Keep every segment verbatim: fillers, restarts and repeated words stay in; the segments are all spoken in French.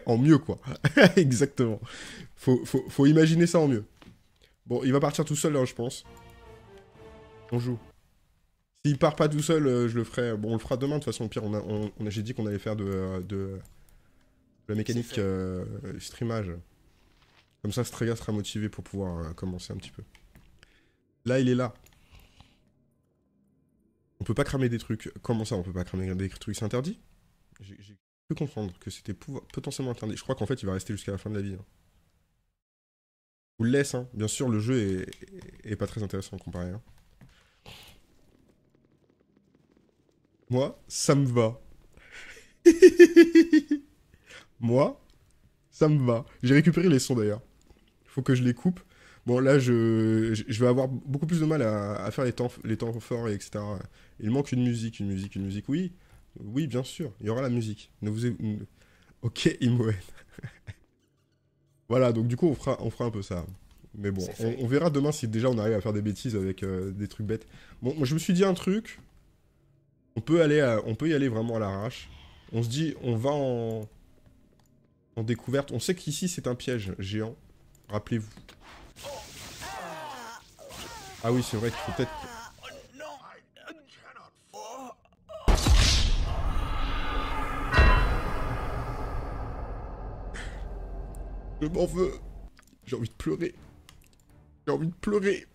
En mieux, quoi. Exactement. Faut, faut, faut imaginer ça en mieux. Bon, il va partir tout seul, là, je pense. On joue. S'il part pas tout seul, euh, je le ferai... Bon, on le fera demain, de toute façon. Au pire, on a, on, on a- j'ai dit qu'on allait faire de, euh, de, de la mécanique euh, streamage. Comme ça, Strega sera motivé pour pouvoir euh, commencer un petit peu. Là, il est là. On peut pas cramer des trucs. Comment ça, on peut pas cramer des trucs? C'est interdit? J'ai j'ai pu comprendre que c'était potentiellement interdit. Je crois qu'en fait, il va rester jusqu'à la fin de la vie. Hein. Je vous le laisse, hein. Bien sûr, le jeu est, est pas très intéressant comparé. Hein. Moi, ça me va. Moi, ça me va. J'ai récupéré les sons d'ailleurs. Il faut que je les coupe. Bon, là, je, je vais avoir beaucoup plus de mal à, à faire les temps, les temps forts, et cetera. Il manque une musique, une musique, une musique. Oui, oui, bien sûr, il y aura la musique. Ne vous... ne- Ok, Imoen. Voilà, donc du coup, on fera, on fera un peu ça. Mais bon, on, on verra demain si déjà on arrive à faire des bêtises avec euh, des trucs bêtes. Bon, moi, je me suis dit un truc. On peut, aller à- on peut y aller vraiment à l'arrache. On se dit, on va en, en découverte. On sait qu'ici, c'est un piège géant. Rappelez-vous. Ah oui, c'est vrai qu'il faut peut-être... Je m'en veux. J'ai envie de pleurer. J'ai envie de pleurer.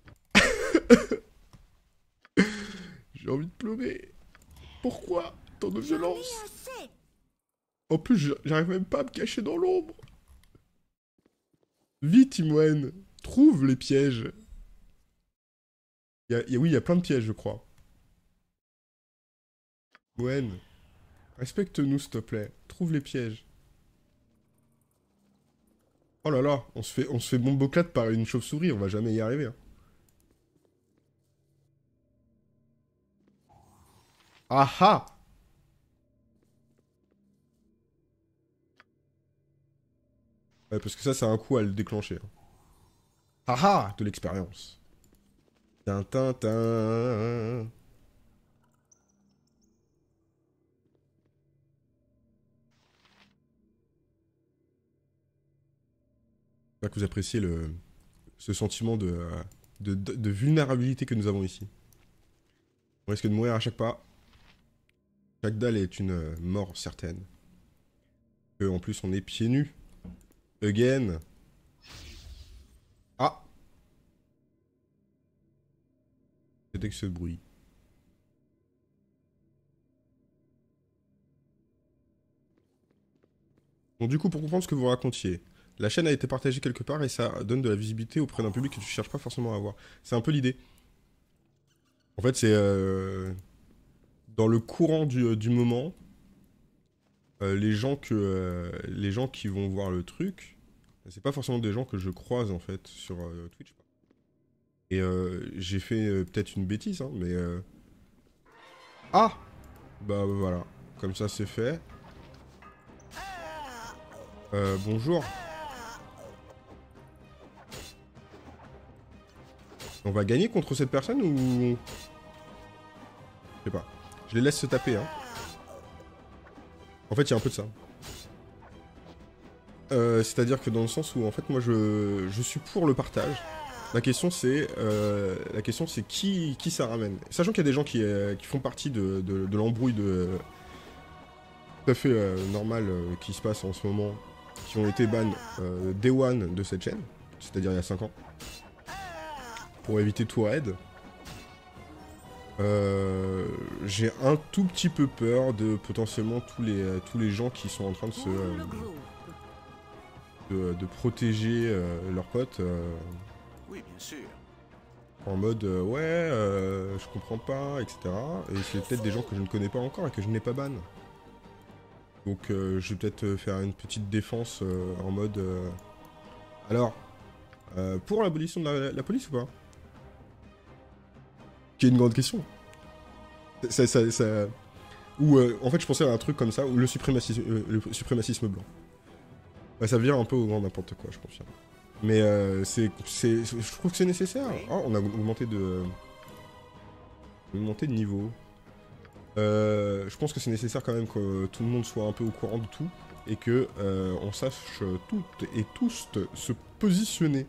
J'ai envie de pleurer. Pourquoi tant de violence? En plus, j'arrive même pas à me cacher dans l'ombre. Vite, Imoen. Trouve les pièges. Y a, y a- oui, il y a plein de pièges, je crois. Imoen, respecte-nous, s'il te plaît. Trouve les pièges. Oh là là, on se fait, on se fait bomboclate par une chauve-souris. On va jamais y arriver. Hein. Ah ah! Ouais, parce que ça, c'est un coup à le déclencher. Hein. Ah ah! De l'expérience. Tintin. J'espère que vous appréciez le, ce sentiment de, euh, de, de, de vulnérabilité que nous avons ici. On risque de mourir à chaque pas. Chaque dalle est une euh, mort certaine. Et en plus, on est pieds nus. Again. Ah! C'était que ce bruit. Bon, du coup, pour comprendre ce que vous racontiez, la chaîne a été partagée quelque part et ça donne de la visibilité auprès d'un public que tu cherches pas forcément à avoir. C'est un peu l'idée. En fait, c'est euh, dans le courant du, euh, du moment, euh, les gens que euh, les gens qui vont voir le truc, c'est pas forcément des gens que je croise en fait sur euh, Twitch. Et euh, j'ai fait euh, peut-être une bêtise, hein, mais euh... ah, bah voilà, comme ça c'est fait. Euh, bonjour. On va gagner contre cette personne ou... Je sais pas. Je les laisse se taper, hein. En fait, il y a un peu de ça. Euh, C'est-à-dire que dans le sens où, en fait, moi, je, je suis pour le partage. La question, c'est euh, la question, c'est qui, qui ça ramène. Sachant qu'il y a des gens qui, euh, qui font partie de, de, de l'embrouille de euh, tout à fait euh, normal euh, qui se passe en ce moment, qui ont été ban euh, Day One de cette chaîne, c'est-à-dire il y a cinq ans, pour éviter tout raid. Euh, j'ai un tout petit peu peur de potentiellement tous les, euh, tous les gens qui sont en train de se euh, de, de protéger euh, leurs potes euh, Oui, bien sûr. en mode euh, ouais euh, je comprends pas, etc. Et c'est peut-être des gens que je ne connais pas encore et que je n'ai pas ban. Donc euh, je vais peut-être faire une petite défense euh, en mode euh, alors euh, pour l'abolition de la, la police ou pas? Qui est une grande question. Ça, ça, ça... Ou euh, en fait je pensais à un truc comme ça, ou le suprémacisme, euh, le suprémacisme blanc. Bah, ça vient un peu au grand n'importe quoi, je confirme. Mais euh, c'est, c'est, je trouve que c'est nécessaire. Oh, on a augmenté de, augmenté de niveau. Euh, je pense que c'est nécessaire quand même que tout le monde soit un peu au courant de tout. et que euh, on sache toutes et tous se positionner.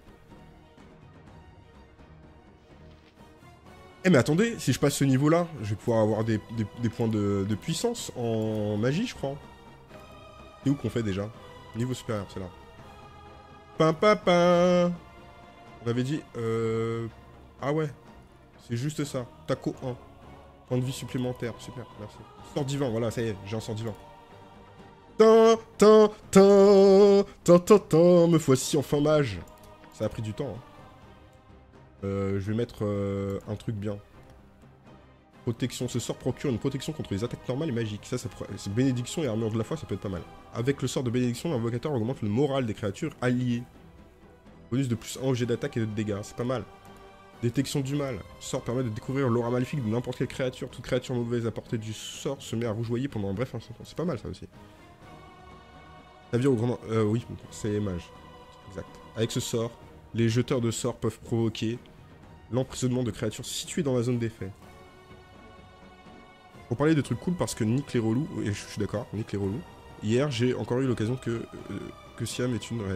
Eh mais attendez, si je passe ce niveau-là, je vais pouvoir avoir des, des, des points de, de puissance en magie, je crois. C'est où qu'on fait déjà? Niveau supérieur, c'est là. Pim pim pim. On avait dit... Euh... Ah ouais. C'est juste ça. Taco un. Point de vie supplémentaire. Super, merci. Sort divin, voilà, ça y est, j'ai un sort divin. Tin, tin, tin, tin, tin, tin. Me voici enfin mage. Ça a pris du temps. Hein. Euh, je vais mettre euh, un truc bien. Protection. Ce sort procure une protection contre les attaques normales et magiques. Ça, ça c'est bénédiction et armure de la foi, ça peut être pas mal. Avec le sort de bénédiction, l'invocateur augmente le moral des créatures alliées. Bonus de plus un au jet d'attaque et de dégâts. C'est pas mal. Détection du mal. Ce sort permet de découvrir l'aura maléfique de n'importe quelle créature. Toute créature mauvaise à portée du sort se met à rougeoyer pendant un bref instant. C'est pas mal ça aussi. Navire au grand... Euh, oui, c'est mage. Exact. Avec ce sort, les jeteurs de sorts peuvent provoquer l'emprisonnement de créatures situées dans la zone d'effet. Pour parler de trucs cool, parce que Nick les relous, et je suis d'accord, Nick les relous, hier j'ai encore eu l'occasion que, euh, que Siam est une reine.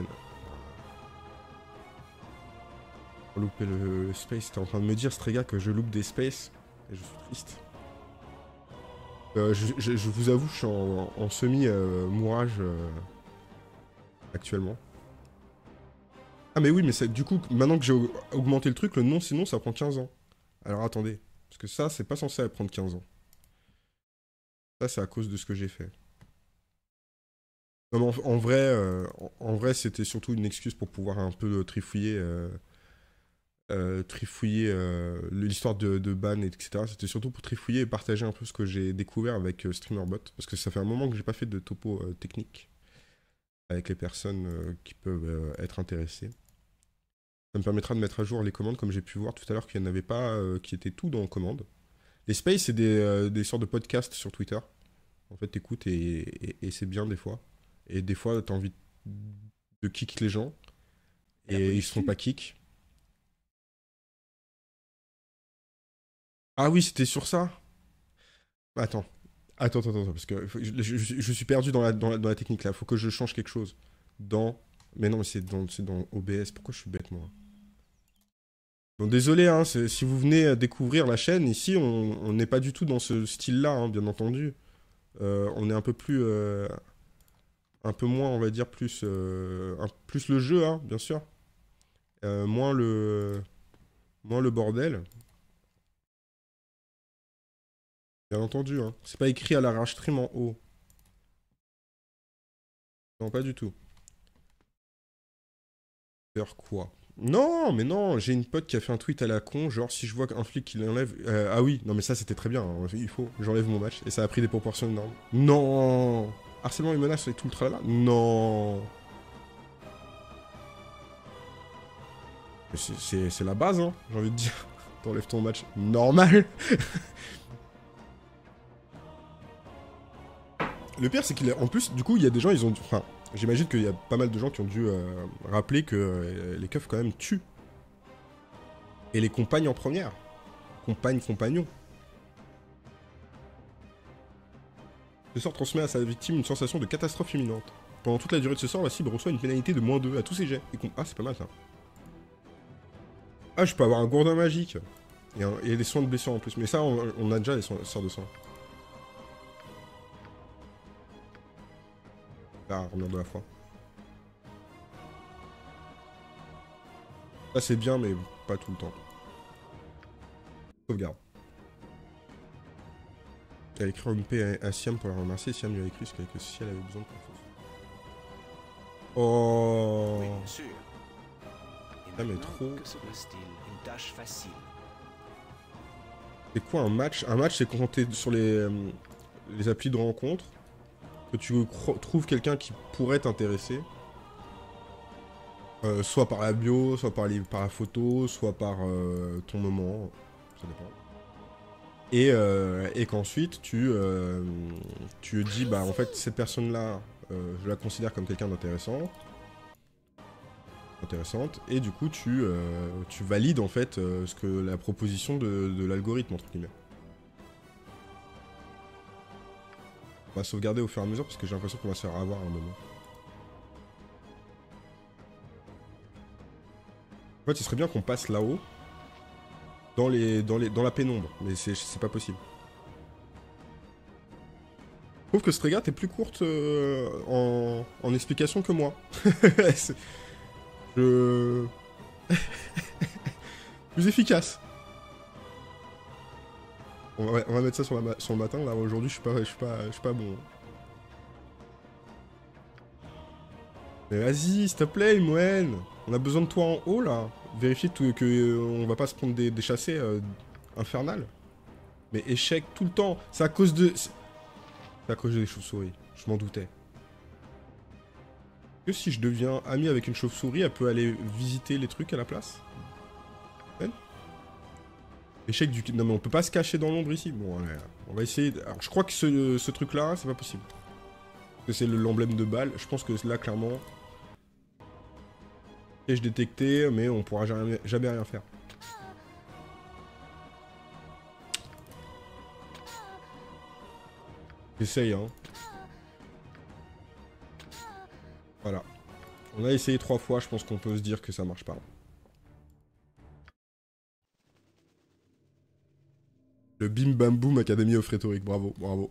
Pour louper le, le space, t'es en train de me dire, Strega, que je loupe des spaces, et je suis triste. Euh, je, je, je vous avoue, je suis en, en semi-mourage euh, actuellement. Ah mais oui, mais ça, du coup, maintenant que j'ai augmenté le truc, le non sinon ça prend quinze ans. Alors attendez, parce que ça, c'est pas censé prendre quinze ans. Ça, c'est à cause de ce que j'ai fait. Non, mais en, en vrai, euh, en, en vrai, c'était surtout une excuse pour pouvoir un peu trifouiller, euh, euh, trifouiller euh, l'histoire de, de ban, et cetera. C'était surtout pour trifouiller et partager un peu ce que j'ai découvert avec euh, StreamerBot, parce que ça fait un moment que j'ai pas fait de topo euh, technique avec les personnes euh, qui peuvent euh, être intéressées. Ça me permettra de mettre à jour les commandes, comme j'ai pu voir tout à l'heure qu'il n'y en avait pas, euh, qui étaient tout dans commandes. Les spaces, c'est des, euh, des sortes de podcasts sur Twitter. En fait, t'écoutes et, et, et c'est bien des fois. Et des fois, t'as envie de kick les gens. Et ils se font pas kick. Ah oui, c'était sur ça. Attends. Attends, attends, attends. Parce que je, je, je suis perdu dans la, dans, la, dans la technique là. Faut que je change quelque chose. Dans... Mais non, mais c'est dans, dans O B S. Pourquoi je suis bête, moi? Bon, désolé, hein, si vous venez découvrir la chaîne, ici, on n'est pas du tout dans ce style-là, hein, bien entendu. Euh, on est un peu plus... Euh, un peu moins, on va dire, plus, euh, un, plus le jeu, hein, bien sûr. Euh, moins le... Moins le bordel. Bien entendu, hein. C'est pas écrit à l'arrache stream en haut. Non, pas du tout. Faire quoi? Non, mais non, j'ai une pote qui a fait un tweet à la con, genre si je vois qu'un flic qui l'enlève... Euh, ah oui, non mais ça c'était très bien, hein. Il faut, j'enlève mon match, et ça a pris des proportions énormes. Non. Harcèlement et menaces et tout le tralala. Non. C'est la base, hein, j'ai envie de dire. T'enlèves ton match normal. Le pire, c'est qu'il a... En plus, du coup, il y a des gens, ils ont... Enfin, j'imagine qu'il y a pas mal de gens qui ont dû euh, rappeler que euh, les keufs, quand même, tuent. Et les compagnes en première. Compagne, compagnon. Ce sort transmet à sa victime une sensation de catastrophe imminente. Pendant toute la durée de ce sort, la cible reçoit une pénalité de moins deux à tous ses jets. Et ah, c'est pas mal, ça. Ah, je peux avoir un gourdin magique. Et, un... et des soins de blessure en plus. Mais ça, on, on a déjà les soins... sorts de soins. Ah, armure de la foi. Ça, c'est bien, mais pas tout le temps. Sauvegarde. Elle a écrit une paix à Siam pour la remercier. Siam lui a écrit ce que si elle avait besoin de confiance. Oh. Oui, bien sûr. Ah, mais trop. C'est quoi un match? Un match, c'est quand t'es sur les, euh, les applis de rencontre, que tu trouves quelqu'un qui pourrait t'intéresser. Euh, soit par la bio, soit par, les, par la photo, soit par euh, ton moment. Ça dépend. Et, euh, et qu'ensuite, tu, euh, tu dis, bah en fait, cette personne-là, euh, je la considère comme quelqu'un d'intéressant. Intéressante. Et du coup, tu, euh, tu valides en fait euh, ce que la proposition de, de l'algorithme, entre guillemets. On va sauvegarder au fur et à mesure parce que j'ai l'impression qu'on va se faire avoir à un moment. En fait, il serait bien qu'on passe là-haut. Dans, les, dans, les, dans la pénombre. Mais c'est pas possible. Je trouve que Strega, t'es plus courte euh, en, en explication que moi. Je... plus efficace. On va, on va mettre ça sur, la, sur le matin, là, aujourd'hui, je suis pas, je suis pas, je suis pas bon. Mais vas-y, s'il te plaît, Imoen. On a besoin de toi en haut, là. Vérifier tout, que euh, on va pas se prendre des, des chassés euh, infernales. Mais échec tout le temps. C'est à cause de... C'est à cause des chauves-souris. Je m'en doutais. Que si je deviens ami avec une chauve-souris, elle peut aller visiter les trucs à la place? Ouais. Échec du... Non mais on peut pas se cacher dans l'ombre ici. Bon, allez, on va essayer... De... Alors je crois que ce, ce truc-là, c'est pas possible. Parce que c'est l'emblème de balle. Je pense que là, clairement... Piège détecté, mais on pourra jamais, jamais rien faire. J'essaye, hein. Voilà. On a essayé trois fois, je pense qu'on peut se dire que ça marche pas. Le Bim Bam Boom Academy of Rhetoric, bravo, bravo.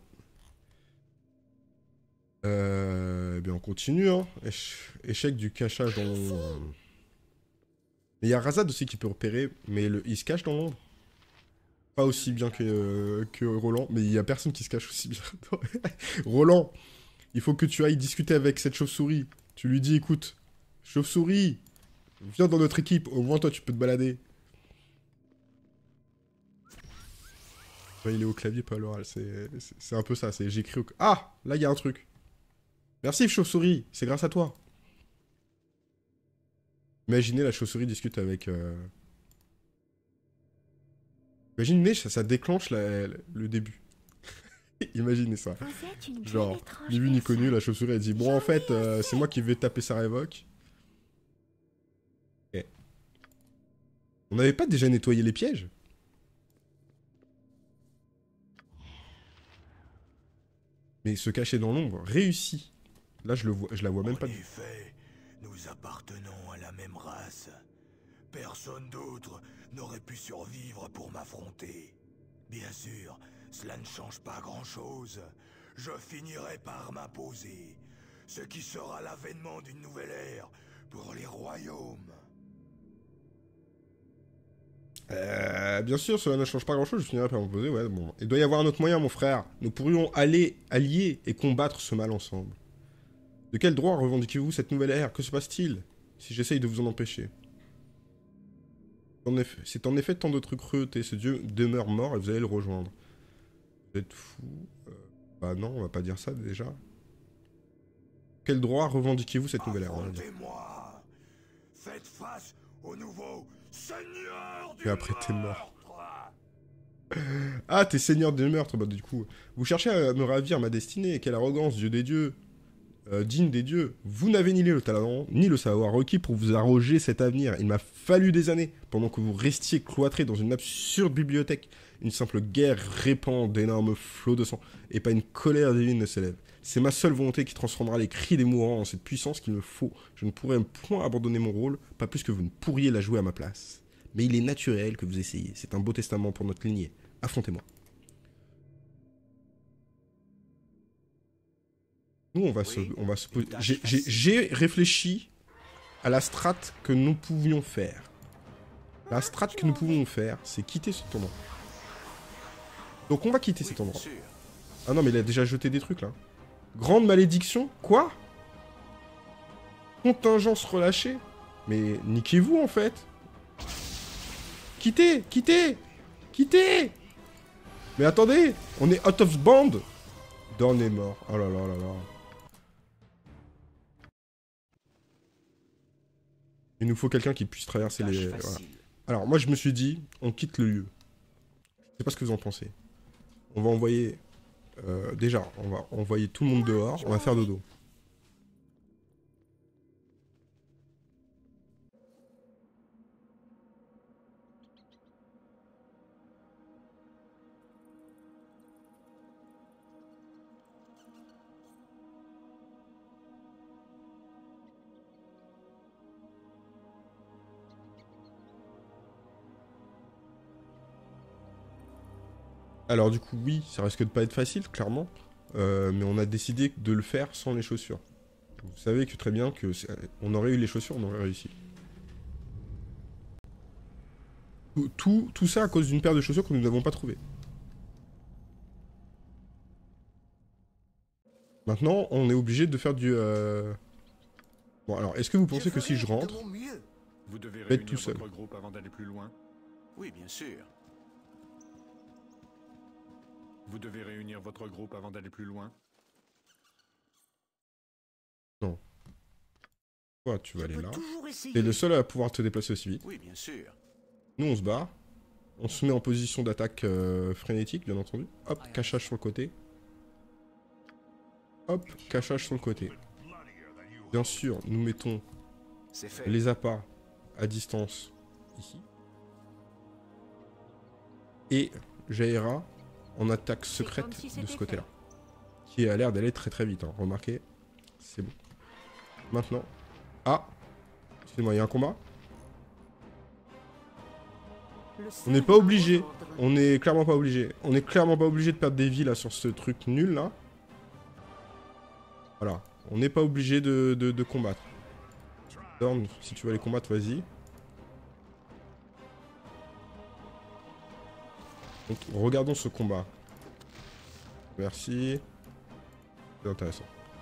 Euh, eh bien on continue, hein. Échec du cachage dans l'ombre. Mais il y a Razad aussi qui peut repérer, mais le... il se cache dans l'ombre. Pas aussi bien que, euh, que Roland, mais il y a personne qui se cache aussi bien. Roland, il faut que tu ailles discuter avec cette chauve-souris. Tu lui dis, écoute, chauve-souris, viens dans notre équipe, au moins toi tu peux te balader. Ouais, il est au clavier, pas à l'oral, c'est un peu ça, c'est j'écris au... Ah, là il y a un truc. Merci chauve-souris, c'est grâce à toi. Imaginez la chauve-souris discute avec... Euh... Imaginez, ça, ça déclenche la, la, le début. Imaginez ça. Genre, ni vu ni connu, la chauve-souris elle dit bon en fait, euh, c'est moi qui vais taper sa révoque. Okay. On n'avait pas déjà nettoyé les pièges? Mais se cacher dans l'ombre, réussi. Là je le vois, je la vois même pas. En effet, nous appartenons à la même race. Personne d'autre n'aurait pu survivre pour m'affronter. Bien sûr, cela ne change pas grand-chose. Je finirai par m'imposer, ce qui sera l'avènement d'une nouvelle ère pour les royaumes. Euh, bien sûr, cela ne change pas grand-chose, je finirai par m'imposer, ouais, bon. Il doit y avoir un autre moyen, mon frère. Nous pourrions aller, allier et combattre ce mal ensemble. De quel droit revendiquez-vous cette nouvelle ère? Que se passe-t-il si j'essaye de vous en empêcher? C'est en effet tant d'autres cruautés. Ce dieu demeure mort et vous allez le rejoindre. Vous êtes fou. Euh, bah non, on va pas dire ça déjà. Quel droit revendiquez-vous cette nouvelle ère? Affrontez-moi. Faites face au nouveau seigneur du Et après t'es mort. meurtre. Ah, t'es seigneur des meurtres, bah du coup. Vous cherchez à me ravir ma destinée. Quelle arrogance, dieu des dieux. Euh, digne des dieux, vous n'avez ni le talent, ni le savoir requis pour vous arroger cet avenir. Il m'a fallu des années, pendant que vous restiez cloîtrés dans une absurde bibliothèque. Une simple guerre répand d'énormes flots de sang, et pas une colère divine ne s'élève. C'est ma seule volonté qui transformera les cris des mourants en cette puissance qu'il me faut. Je ne pourrai point abandonner mon rôle, pas plus que vous ne pourriez la jouer à ma place. Mais il est naturel que vous essayiez, c'est un beau testament pour notre lignée. Affrontez-moi. Nous, on va oui, se, on va se poser. J'ai réfléchi à la strate que nous pouvions faire. La strate que nous pouvons faire, c'est quitter cet endroit. Donc on va quitter cet endroit. Ah non, mais il a déjà jeté des trucs là. Grande malédiction? Quoi? Contingence relâchée? Mais niquez-vous en fait. Quittez, quittez, quittez. Mais attendez, on est out of band. Dorn est mort. Oh là là là là. Il nous faut quelqu'un qui puisse traverser les... Voilà. Alors, moi, je me suis dit, on quitte le lieu. Je sais pas ce que vous en pensez. On va envoyer... Euh, déjà, on va envoyer tout le monde dehors. On va faire dodo. Alors du coup, oui, ça risque de pas être facile, clairement. Euh, mais on a décidé de le faire sans les chaussures. Vous savez que très bien que on aurait eu les chaussures, on aurait réussi. Tout, tout, tout ça à cause d'une paire de chaussures que nous n'avons pas trouvées. Maintenant, on est obligé de faire du... Euh... Bon, alors, est-ce que vous pensez que si je rentre, vous devez je vais être tout réunir seul? votre groupe avant d'aller plus loin. Oui, bien sûr. Vous devez réunir votre groupe avant d'aller plus loin. Non. Toi, tu vas aller là. Toujours essayer. T'es le seul à pouvoir te déplacer aussi vite. Oui, bien sûr. Nous, on se barre. On se met en position d'attaque euh, frénétique, bien entendu. Hop, cachage sur le côté. Hop, cachage sur le côté. Bien sûr, nous mettons C'est fait. les appâts à distance ici. Et Jaira en attaque secrète si de ce c'était côté-là. Qui a l'air d'aller très très vite. Hein. Remarquez, c'est bon. Maintenant. Ah! Excusez-moi, il y a un combat? On n'est pas obligé. On est clairement pas obligé. On est clairement pas obligé de perdre des vies là sur ce truc nul là. Voilà. On n'est pas obligé de, de, de combattre. Dorn, si tu veux aller combattre, vas-y. Donc, regardons ce combat. Merci. C'est intéressant.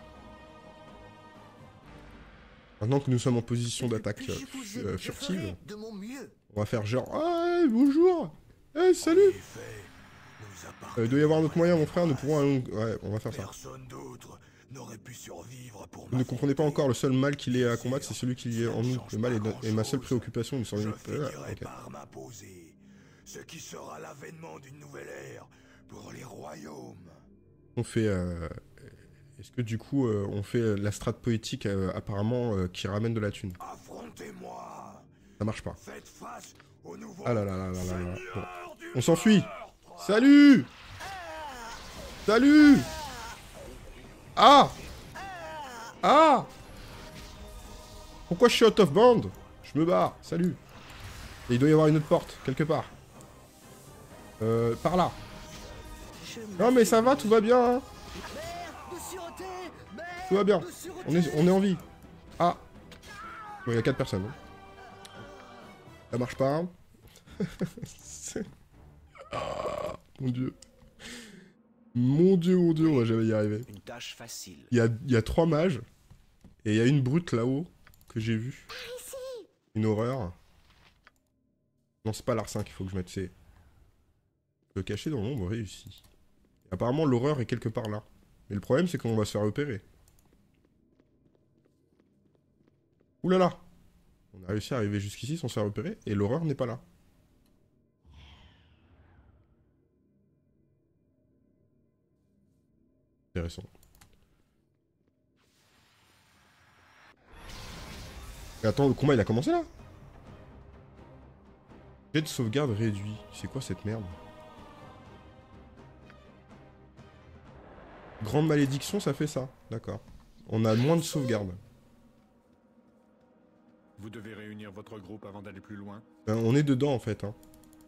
Maintenant que nous sommes en position d'attaque euh, furtive, on va faire genre ah, bonjour. Hey, salut. Euh, il doit y avoir un autre moyen, mon frère. Nous pourrons aller... Ouais, on va faire ça. Personne d'autre n'aurait pu survivre pour Vous ne comprenez pas encore, le seul mal qu'il est à combattre, c'est celui qui est en nous. Le mal est, est ma seule préoccupation. Nous sommes... Euh, okay. Ce qui sera l'avènement d'une nouvelle ère pour les royaumes. On fait... Euh... Est-ce que du coup, euh, on fait la strate poétique euh, apparemment euh, qui ramène de la thune? Affrontez-moi. Ça marche pas. Faites face au nouveau Ah là là là là là là. Bon. On s'enfuit. Salut. Salut. Ah. Ah. Pourquoi je suis out of band? Je me barre. Salut. Et il doit y avoir une autre porte, quelque part. Euh, par là. Non mais ça va, tout va bien. Hein. Tout va bien. On est, on est en vie. Ah. Bon, il y a quatre personnes. Hein. Ça marche pas. Hein. Ah, mon dieu. Mon dieu, mon dieu, on va jamais y arriver. Une tâche facile. Il y a, il y a trois mages. Et il y a une brute là-haut que j'ai vue. Une horreur. Non, c'est pas l'Arsin qu'il faut que je mette, c'est... Le cacher dans l'ombre réussi. Apparemment, l'horreur est quelque part là. Mais le problème, c'est qu'on va se faire repérer. Ouh là là. On a réussi à arriver jusqu'ici sans se faire repérer, et l'horreur n'est pas là. Intéressant. Et attends, le combat il a commencé là? Jet de sauvegarde réduit. C'est quoi cette merde? Grande malédiction, ça fait ça. D'accord. On a moins de sauvegarde. Vous devez réunir votre groupe avant d'aller plus loin. Ben, on est dedans en fait. Hein.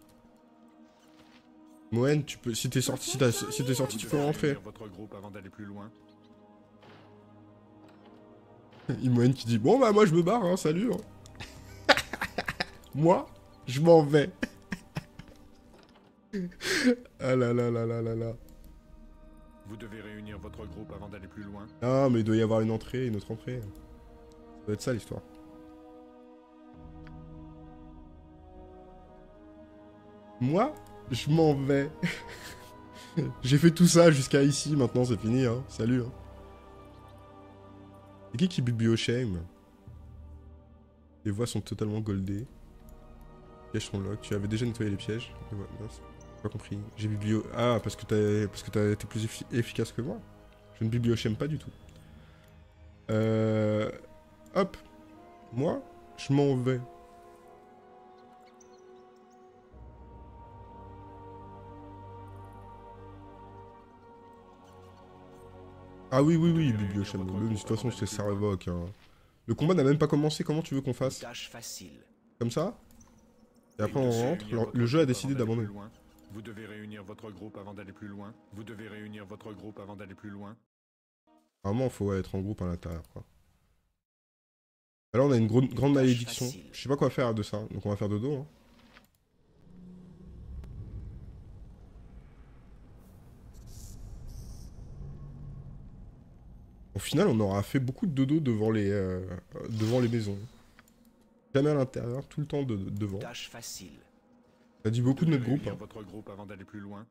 Moen, tu peux. Si t'es sorti, si t'es si t'es sorti, tu peux rentrer. Votre groupe avant d'aller plus loin. Il Moen qui dit bon bah moi je me barre, hein, salut. Hein. Moi, je m'en vais. Ah là là là là là là. Vous devez réunir votre groupe avant d'aller plus loin. Ah mais il doit y avoir une entrée, une autre entrée. Ça doit être ça l'histoire. Moi, je m'en vais. J'ai fait tout ça jusqu'à ici, maintenant c'est fini, hein. Salut. Hein. C'est qui qui biblioshame? Les voix sont totalement goldées. Les pièges sont lock. Tu avais déjà nettoyé les pièges. Ouais, non, pas compris. J'ai biblio... Ah, parce que t'as parce que t'as été plus effi efficace que moi. Je ne biblioshame pas du tout. Euh... Hop. Moi, je m'en vais. Ah oui, oui, oui, biblioshame. De toute façon, c'est ça révoque. Hein. Le combat n'a même pas commencé. Comment tu veux qu'on fasse? Tâche facile. Comme ça? Et après on rentre. Le, le jeu a décidé d'abandonner. Vous devez réunir votre groupe avant d'aller plus loin. Vous devez réunir votre groupe avant d'aller plus loin. Normalement, il faut ouais, être en groupe à l'intérieur, quoi. Alors, on a une gro grande malédiction. Je sais pas quoi faire de ça, donc on va faire dodo, hein. Au final, on aura fait beaucoup de dodo devant les, euh, devant les maisons. Jamais à l'intérieur, tout le temps de, de devant. Tâche facile. Ça dit beaucoup de notre groupe. Réunir Hein. votre groupe avant d'aller plus loin.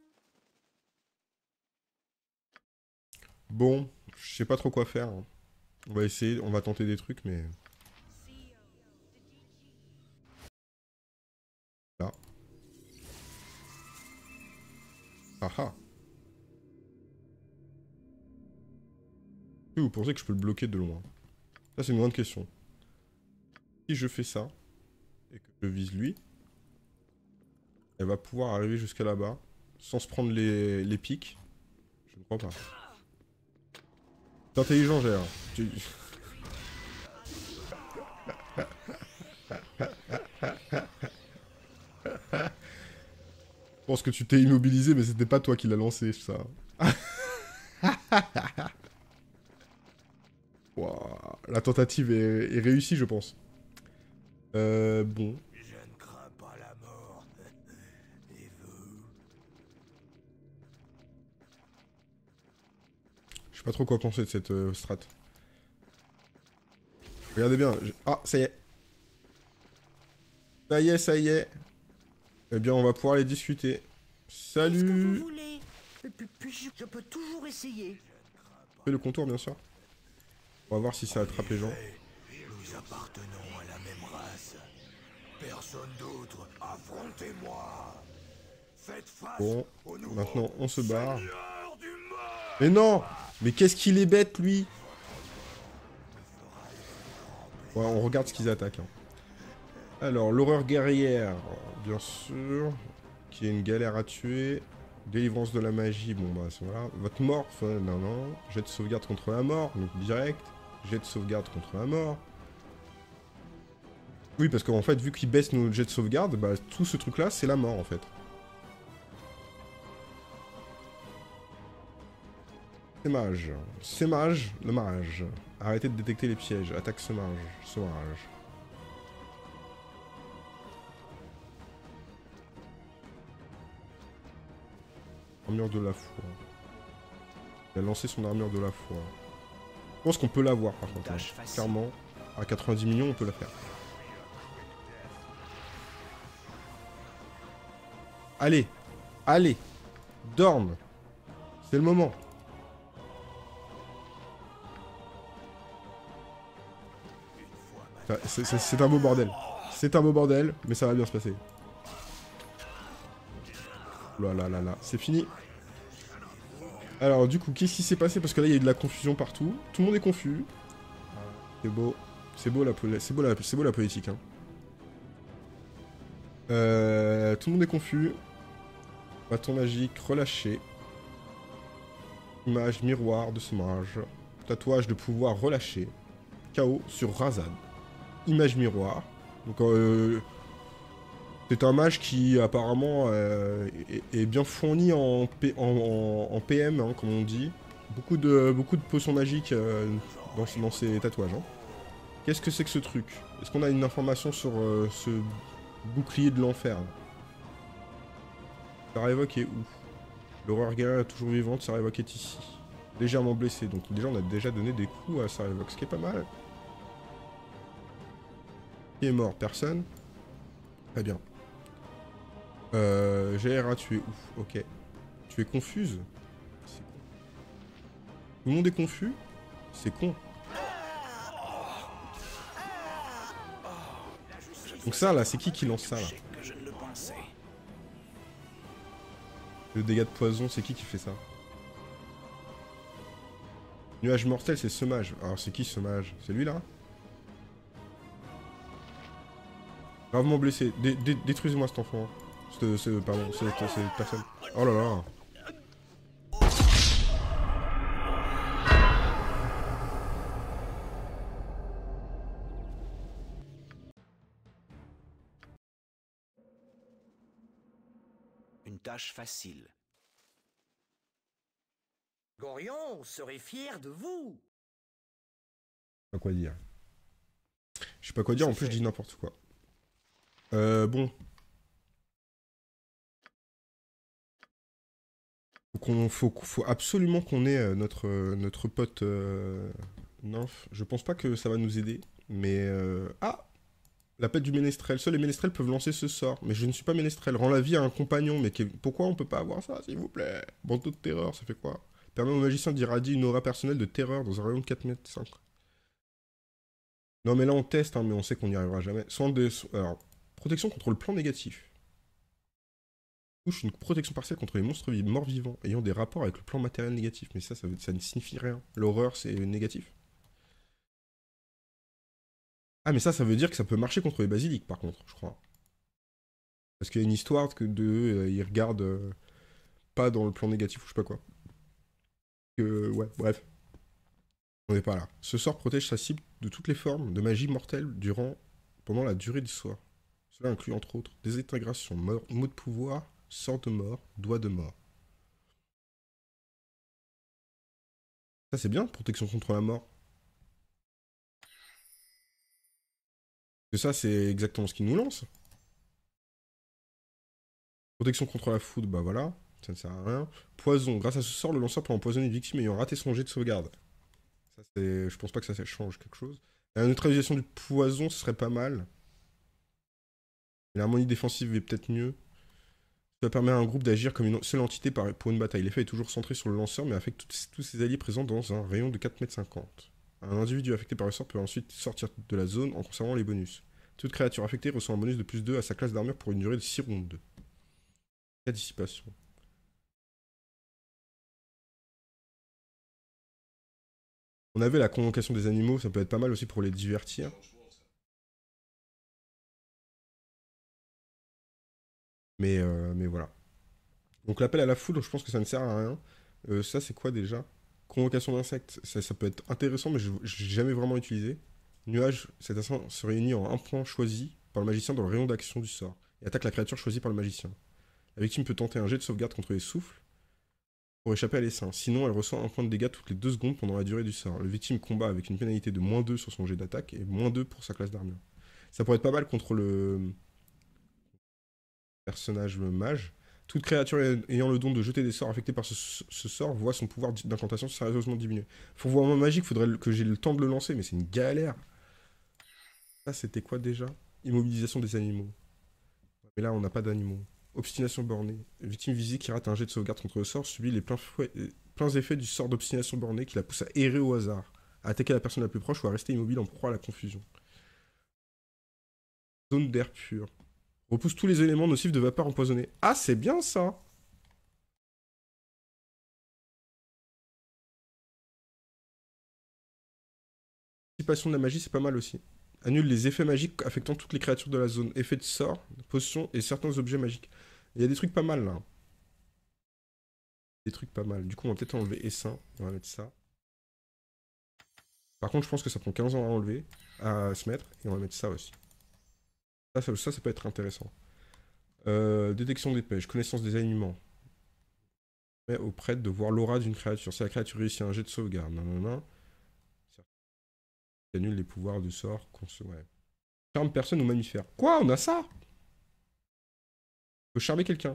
Bon, je sais pas trop quoi faire. Hein. On va essayer, on va tenter des trucs, mais... Là. Ah ah. Vous pensez que je peux le bloquer de loin? Ça, c'est une grande question. Si je fais ça, et que je vise lui, elle va pouvoir arriver jusqu'à là-bas, sans se prendre les, les pics. Je ne crois pas. C'est intelligent, Gérard. Tu... Je pense que tu t'es immobilisé, mais c'était pas toi qui l'as lancé, ça. Wow. La tentative est, est réussie, je pense. Euh, bon. Je ne crains pas la mort. Et vous? Je sais pas trop quoi penser de cette euh, strat. Regardez bien. Je... Ah, ça y est. Ça y est, ça y est. Eh bien, on va pouvoir les discuter. Salut. Qu'est-ce que vous voulez? Et puis, puis je, je peux toujours essayer. Fais le contour, bien sûr. On va voir si ça attrape les gens. Nous appartenons à la même race. Personne d'autre. Affrontez-moi. Faites face Bon, au nouveau maintenant on se barre. Seigneur du mal. Mais non! Mais qu'est-ce qu'il est bête, lui! Ouais, on regarde ce qu'ils attaquent. Hein. Alors, l'horreur guerrière, bien sûr. Qui est une galère à tuer. Délivrance de la magie, bon bah voilà. Votre mort, enfin, non, non. Jet de sauvegarde contre la mort, donc direct. Jet de sauvegarde contre la mort. Oui, parce qu'en fait, vu qu'il baisse nos jets de sauvegarde, bah tout ce truc-là, c'est la mort, en fait. C'est mage. C'est mage, le mage. Arrêtez de détecter les pièges. Attaque ce mage. Sauvage. Armure de la foi. Il a lancé son armure de la foi. Je pense qu'on peut l'avoir par contre. Hein. Clairement, à quatre-vingt-dix millions, on peut la faire. Allez, allez, dorme. C'est le moment. C'est un beau bordel. C'est un beau bordel, mais ça va bien se passer. Là là là là, c'est fini. Alors du coup, qu'est-ce qui s'est passé? Parce que là, il y a eu de la confusion partout. Tout le monde est confus. C'est beau. C'est beau la, c'est beau la, c'est beau la politique. Hein. Euh, tout le monde est confus. Bâton magique, relâché. Image miroir de ce mage. Tatouage de pouvoir relâché. K O sur Razad. Image miroir. Donc euh, c'est un mage qui apparemment euh, est, est bien fourni en, P, en, en, en P M, hein, comme on dit. Beaucoup de, beaucoup de potions magiques euh, dans, dans ses tatouages. Hein. Qu'est-ce que c'est que ce truc? Est-ce qu'on a une information sur euh, ce bouclier de l'enfer? Sarevok est où? L'horreur guerrière est toujours vivante, Sarevok est ici. Légèrement blessé, donc déjà on a déjà donné des coups à Sarevok, ce qui est pas mal. Qui est mort? Personne? Très bien. Euh, Jaira, tu es où? Ok. Tu es confuse? C'est con. Tout le monde est confus? C'est con. Donc ça là, c'est qui qui lance ça là? Le dégât de poison, c'est qui qui fait ça? Nuage mortel, c'est ce mage. Alors c'est qui ce mage? C'est lui là? Gravement blessé. Dé dé Détruisez-moi cet enfant. Ce, ce, pardon, cette, cette personne. Oh là là. tâche facile. Gorion serait fier de vous. Je sais pas quoi dire. Je sais pas quoi dire, en C'est plus je fait. dis n'importe quoi. Euh, bon. Faut, qu'on, faut, faut absolument qu'on ait euh, notre, euh, notre pote euh, nymphe. Je pense pas que ça va nous aider, mais... Euh... Ah, la pète du ménestrel. Seuls les ménestrels peuvent lancer ce sort. Mais je ne suis pas ménestrel. Rends la vie à un compagnon. Mais que- pourquoi on peut pas avoir ça, s'il vous plaît? Bandeau de terreur, ça fait quoi? Permet au magicien d'irradier une aura personnelle de terreur dans un rayon de quatre mètres cinq. Non mais là on teste, hein, mais on sait qu'on n'y arrivera jamais. Soin de... Alors, protection contre le plan négatif. Touche une protection partielle contre les monstres vi- morts vivants ayant des rapports avec le plan matériel négatif. Mais ça, ça, veut- ça ne signifie rien. L'horreur, c'est négatif. Ah mais ça, ça veut dire que ça peut marcher contre les basiliques, par contre, je crois. Parce qu'il y a une histoire que de... euh, ils regardent euh, pas dans le plan négatif ou je sais pas quoi. Que... Ouais, bref. On n'est pas là. Ce sort protège sa cible de toutes les formes de magie mortelle durant... pendant la durée du sort. Cela inclut entre autres désintégration, mort, mot de pouvoir, sort de mort, doigt de mort. Ça c'est bien, protection contre la mort. Parce que ça c'est exactement ce qui nous lance. Protection contre la foudre, bah voilà, ça ne sert à rien. Poison, grâce à ce sort, le lanceur peut empoisonner une victime ayant raté son jet de sauvegarde. Ça c'est... Je pense pas que ça, ça change quelque chose. La neutralisation du poison, ce serait pas mal. L'harmonie défensive est peut-être mieux. Ça permet à un groupe d'agir comme une seule entité pour une bataille. L'effet est toujours centré sur le lanceur, mais affecte tous ses alliés présents dans un rayon de quatre mètres cinquante. Un individu affecté par le sort peut ensuite sortir de la zone en conservant les bonus. Toute créature affectée reçoit un bonus de plus deux à sa classe d'armure pour une durée de six rondes. La dissipation. On avait la convocation des animaux, ça peut être pas mal aussi pour les divertir. Mais, euh, mais voilà. Donc l'appel à la foudre, je pense que ça ne sert à rien. Euh, ça, c'est quoi déjà? Convocation d'insectes, ça, ça peut être intéressant, mais je n'ai jamais vraiment utilisé. Nuage, cet instant se réunit en un point choisi par le magicien dans le rayon d'action du sort, et attaque la créature choisie par le magicien. La victime peut tenter un jet de sauvegarde contre les souffles pour échapper à l'essaim. Sinon, elle reçoit un point de dégâts toutes les deux secondes pendant la durée du sort. La victime combat avec une pénalité de moins deux sur son jet d'attaque et moins deux pour sa classe d'armure. Ça pourrait être pas mal contre le personnage le mage. Toute créature ayant le don de jeter des sorts affectés par ce, ce sort voit son pouvoir d'incantation sérieusement diminuer. Pour voir un magique, il faudrait que j'ai le temps de le lancer, mais c'est une galère. Ça, c'était quoi déjà? Immobilisation des animaux. Mais là, on n'a pas d'animaux. Obstination bornée. Victime visible qui rate un jet de sauvegarde contre le sort subit les pleins, fouets, pleins effets du sort d'obstination bornée qui la pousse à errer au hasard, à attaquer la personne la plus proche ou à rester immobile en proie à la confusion. Zone d'air pur. Repousse tous les éléments nocifs de vapeur empoisonnée. Ah, c'est bien ça! Dissipation de la magie, c'est pas mal aussi. Annule les effets magiques affectant toutes les créatures de la zone. Effets de sort, potions et certains objets magiques. Il y a des trucs pas mal là. Des trucs pas mal. Du coup, on va peut-être enlever essaim. On va mettre ça. Par contre, je pense que ça prend quinze ans à enlever, à se mettre. Et on va mettre ça aussi. Ça, ça, ça, ça peut être intéressant. Euh, détection des pêches, connaissance des aliments. Mais au prêtre de voir l'aura d'une créature. Si la créature réussit un jet de sauvegarde, non, non, non. Ça annule les pouvoirs de sort. Qu'on se... ouais. Charme personne ou mammifère. Quoi? On a ça? On peut charmer quelqu'un.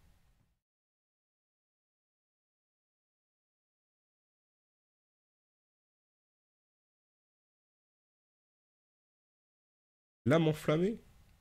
Lame enflammée?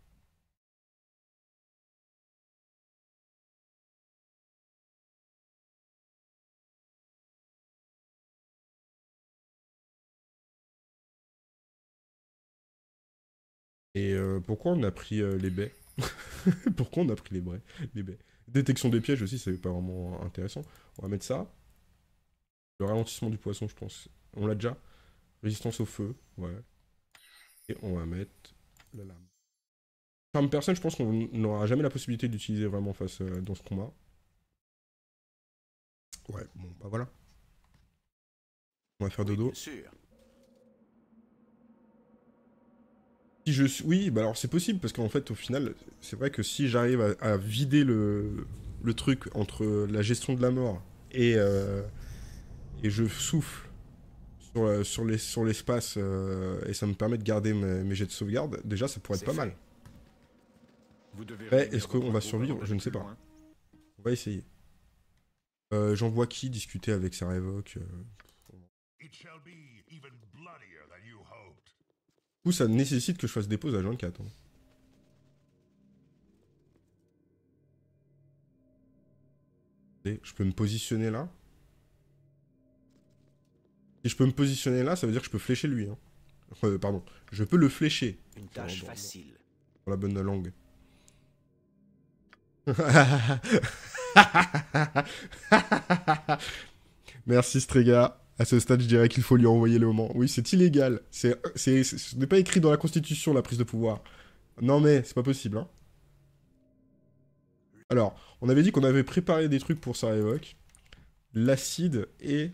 Et euh, pourquoi on a pris euh, les baies? Pourquoi on a pris les baies? Les baies. Détection des pièges aussi, c'est pas vraiment intéressant. On va mettre ça. Le ralentissement du poisson, je pense. On l'a déjà. Résistance au feu, ouais. Et on va mettre la lame. Charme personne, je pense qu'on n'aura jamais la possibilité d'utiliser vraiment face euh, dans ce combat. Ouais, bon, bah voilà. On va faire Oui, dodo. bien sûr. Si je suis... Oui, bah alors c'est possible, parce qu'en fait, au final, c'est vrai que si j'arrive à, à vider le... le truc entre la gestion de la mort et, euh, et je souffle sur, euh, sur les- sur l'espace euh, et ça me permet de garder mes, mes jets de sauvegarde, déjà ça pourrait être pas mal. Vous devez Ouais, réunir est-ce qu'on votre va groupe survivre? avant Je ne d'aller sais plus pas. loin. On va essayer. Euh, J'envoie qui discuter avec sa révoque euh. It shall be even bloodier than you hoped. Du coup, ça nécessite que je fasse des pauses à vingt-quatre. Hein. Et je peux me positionner là. Si je peux me positionner là, ça veut dire que je peux flécher lui. Hein. Euh, pardon. Je peux le flécher. Une tâche Dans- dans- facile. Dans la bonne langue. Merci Strega. À ce stade, je dirais qu'il faut lui envoyer le moment. Oui, c'est illégal. C'est, c'est, c'est- ce n'est pas écrit dans la Constitution, la prise de pouvoir. Non mais, c'est pas possible, hein. Alors, on avait dit qu'on avait préparé des trucs pour sa révoque. L'acide et...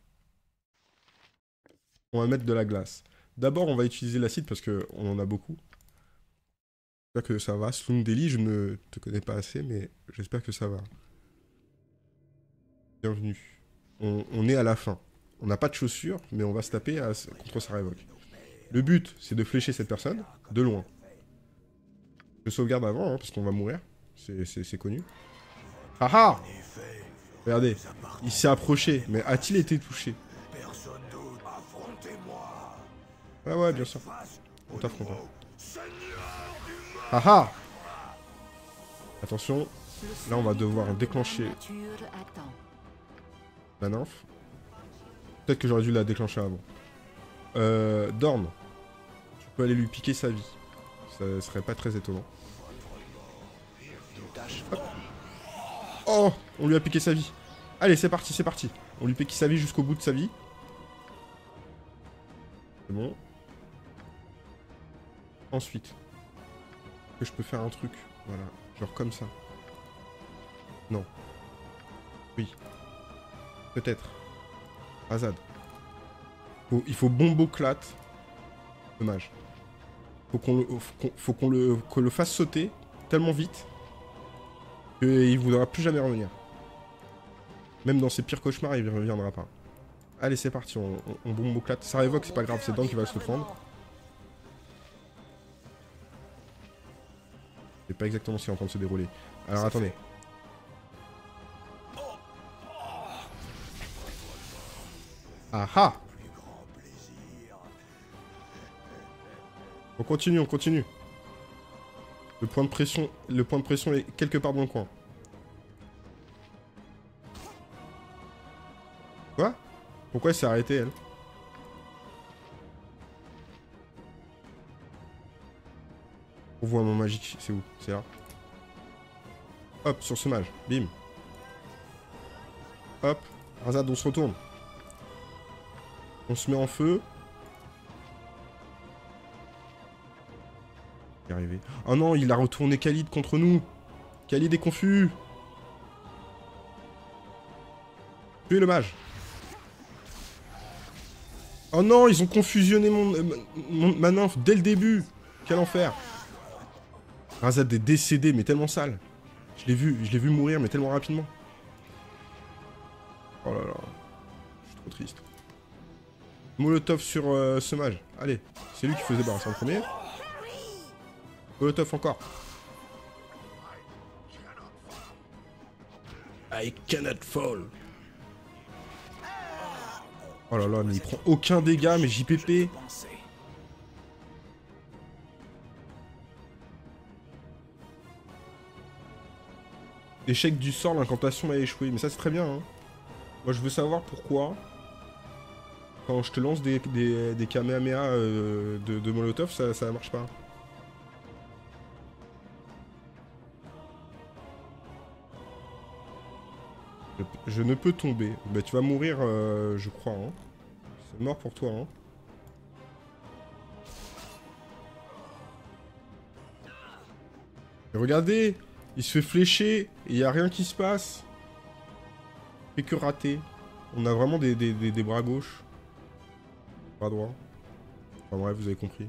On va mettre de la glace. D'abord, on va utiliser l'acide parce qu'on en a beaucoup. J'espère que ça va. Slundeli, je ne te connais pas assez, mais j'espère que ça va. Bienvenue. On, on est à la fin. On n'a pas de chaussures, mais on va se taper à- contre sa révoque. Le but, c'est de flécher cette personne de loin. Je sauvegarde avant, hein, parce qu'on va mourir. C'est- C'est c'est connu. Ah ah! Regardez, il s'est approché, mais a-t-il été touché? Personne d'autre, affrontez-moi. Ouais, ouais, bien sûr. On t'affronte. hein. Seigneur du mal. Ah ah! Attention, là on va devoir déclencher la nymphe. Peut-être que j'aurais dû la déclencher avant. Euh, Dorn, tu peux aller lui piquer sa vie. Ça serait pas très étonnant. Une tâche Oh! On lui a piqué sa vie. Allez, c'est parti, c'est parti. On lui pique sa vie jusqu'au bout de sa vie. C'est bon. Ensuite, est-ce que je peux faire un truc? Voilà, genre comme ça. Non. Oui. Peut-être. Azad. Faut- il faut bomboclat. Dommage. Faut qu'on le, faut qu'on- faut qu'on le, qu'on le fasse sauter tellement vite qu'il voudra plus jamais revenir. Même dans ses pires cauchemars, il ne reviendra pas. Allez, c'est parti, on, on, on bomboclate. Ça révoque, c'est pas grave, c'est Dorn qui va se le prendre. Je sais pas exactement ce qui est en train de se dérouler. Alors attendez. Ah ah! On continue, on continue. Le point de pression, le point de pression est quelque part dans le coin. Quoi? Pourquoi elle s'est arrêtée, elle? On voit mon magique, c'est où? C'est là. Hop, sur ce mage, bim. Hop, Razad, on se retourne. On se met en feu. Il est arrivé. Oh non, il a retourné Khalid contre nous. Khalid est confus. Tuez le mage. Oh non, ils ont confusionné mon, euh, mon- ma nymphe dès le début. Quel enfer. Razad est décédé, mais tellement sale. Je l'ai vu, je l'ai vu mourir, mais tellement rapidement. Oh là là. Je suis trop triste. Molotov sur euh, ce mage. Allez, c'est lui qui faisait barrasser en premier. Molotov encore. I cannot fall. Oh là là, mais il prend aucun dégât, mais J P P. pensée. Échec du sort, l'incantation a échoué. Mais ça, c'est très bien. Hein. Moi, je veux savoir pourquoi, quand je te lance des, des, des Kamehameha euh, de, de Molotov, ça, ça marche pas. Je, je ne peux tomber. Bah, tu vas mourir, euh, je crois. Hein. C'est mort pour toi. Hein. Et regardez, il se fait flécher et il n'y a rien qui se passe. Il fait que rater. On a vraiment des, des, des, des bras gauches. Bras droit. Enfin bref, vous avez compris.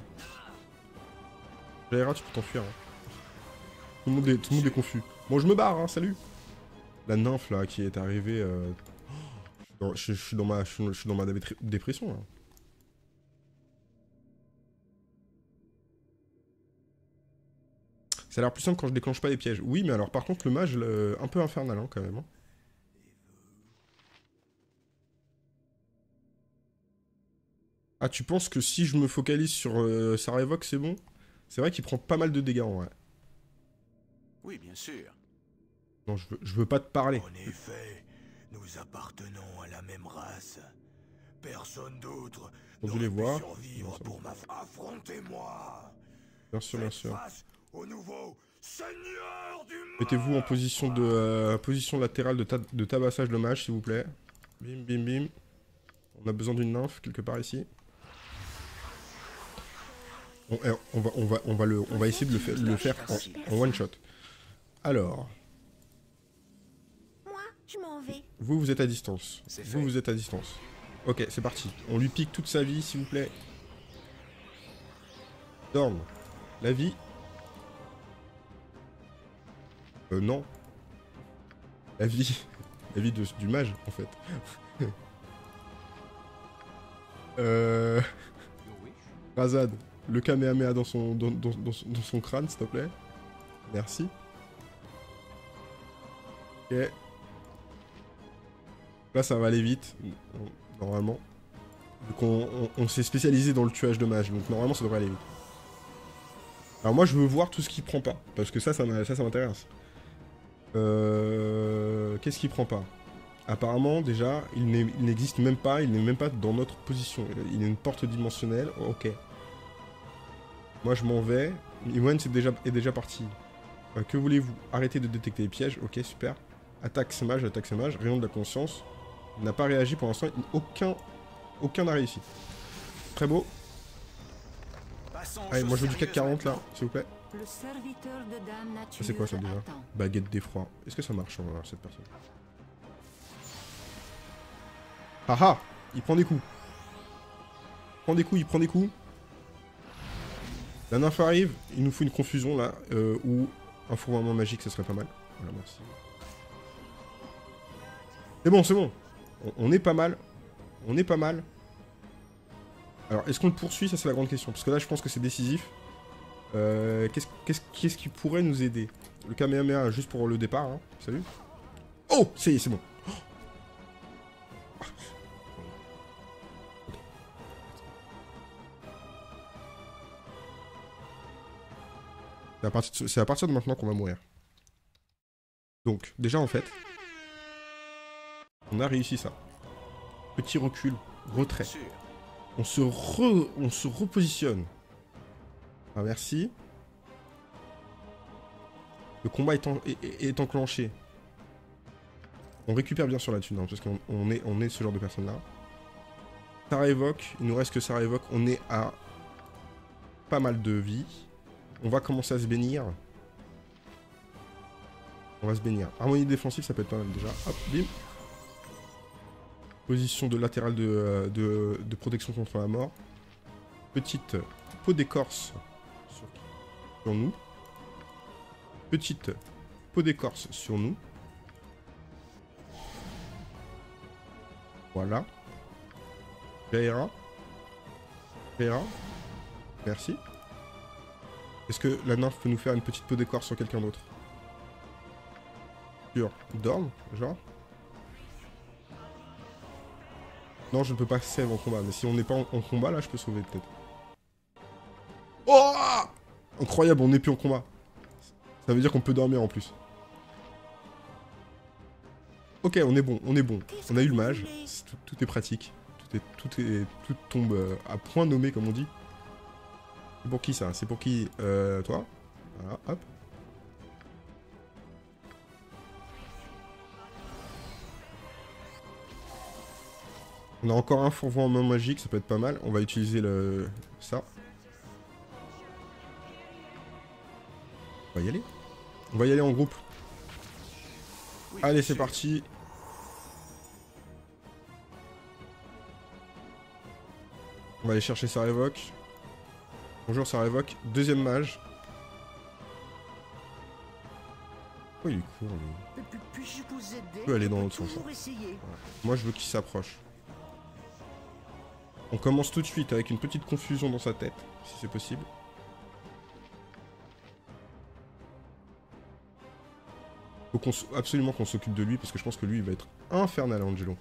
Jaira, tu peux t'enfuir. Hein. Tout, le monde est- tout le monde est confus. Bon, je me barre, hein, salut. La nymphe là qui est arrivée. Euh... Je, je, je suis dans ma, je, je suis dans ma dé- dépression là. Ça a l'air plus simple quand je déclenche pas les pièges. Oui, mais alors par contre le mage, le... un peu infernal hein, quand même. Hein. Ah, tu penses que si je me focalise sur euh, sa révoque, c'est bon? C'est vrai qu'il prend pas mal de dégâts en vrai. Oui, bien sûr. Non, je veux, je veux pas te parler. En effet, nous appartenons à la même race. Personne d'autre On n'aurait les pu voir. survivre pour ma... Affrontez-moi. Bien sûr, bien sûr. Face au nouveau seigneur du mal. Mettez-vous en position de euh, position latérale de, ta de tabassage de mage, s'il vous plaît. Bim, bim, bim. On a besoin d'une nymphe quelque part ici. On, on, va, on, va, on, va le, on va essayer de le, fa le faire en, en one shot. Alors. Moi, je m'en vais. Vous, vous êtes à distance. Vous, vous êtes à distance. Ok, c'est parti. On lui pique toute sa vie, s'il vous plaît. Dorme. La vie. Euh, non. La vie. La vie de, du mage, en fait. euh... Razad. Le Kamehameha dans son, dans, dans, dans, dans son crâne, s'il te plaît. Merci. Ok. Là, ça va aller vite, normalement. Donc, on, on, on s'est spécialisé dans le tuage de mages, donc normalement, ça devrait aller vite. Alors moi, je veux voir tout ce qu'il prend pas, parce que ça, ça m'intéresse. Euh, Qu'est-ce qu'il prend pas? Apparemment, déjà, il n'existe même pas, il n'est même pas dans notre position. Il est une porte dimensionnelle, ok. Moi, je m'en vais. Iwan est déjà, est déjà parti. Euh, que voulez-vous? Arrêtez de détecter les pièges. Ok, super. Attaque ces mages, attaque ces mages. Rayon de la conscience. Il n'a pas réagi pour l'instant. Aucun... Aucun n'a réussi. Très beau. Allez, moi je veux du C A C quarante là, s'il vous plaît. Le serviteur de Dame Nature. C'est quoi ça déjà? Attends. Baguette d'effroi. Est-ce que ça marche hein, cette personne? Ah ah! Il prend des coups. Il prend des coups, il prend des coups. La nymphe arrive, il nous faut une confusion là, euh, ou un fourvoiement magique, ça serait pas mal. Voilà, merci. C'est bon, c'est bon. On, on est pas mal. On est pas mal. Alors, est-ce qu'on le poursuit? Ça, c'est la grande question. Parce que là, je pense que c'est décisif. Euh, Qu'est-ce qu'est-ce, qu'est-ce qui pourrait nous aider? Le Kamehameha, juste pour le départ. Hein. Salut. Oh! C'est c'est bon. C'est à, partir de, à partir de maintenant qu'on va mourir. Donc, déjà en fait, on a réussi ça. Petit recul, retrait. On se, re, on se repositionne. Ah, merci. Le combat est, en, est, est enclenché. On récupère bien sûr la thune, hein, parce qu'on on est, on est ce genre de personne-là. Ça révoque, il nous reste que ça révoque. On est à pas mal de vie. On va commencer à se bénir. On va se bénir. Harmonie défensive, ça peut être pas mal déjà. Hop, bim. Position de latérale de, de, de protection contre la mort. Petite peau d'écorce sur, sur nous. Petite peau d'écorce sur nous. Voilà. Jaira. Jaira. Merci. Est-ce que la nymphe peut nous faire une petite peau d'écorce sur quelqu'un d'autre? Sur Dorn, genre? Non, je ne peux pas save en combat, mais si on n'est pas en, en combat, là, je peux sauver peut-être. Oh! Incroyable, on n'est plus en combat. Ça veut dire qu'on peut dormir en plus. Ok, on est bon, on est bon. On a eu le mage, tout, tout est pratique. Tout, est, tout, est, tout tombe à point nommé, comme on dit. C'est pour qui ça? C'est pour qui? Euh, toi? Voilà, hop. On a encore un fourvoiement en main magique, ça peut être pas mal. On va utiliser le... ça. On va y aller. On va y aller en groupe. Allez, c'est parti. On va aller chercher sa révoque. Bonjour, ça révoque. Deuxième mage. Oh, il est court, lui. Mais puis- puis-je vous aider? peut aller Je dans peux l'autre sens, toujours essayer. Moi, je veux qu'il s'approche. On commence tout de suite avec une petite confusion dans sa tête, si c'est possible. Faut qu'on s- absolument qu'on s'occupe de lui, parce que je pense que lui, il va être infernal, Angelo.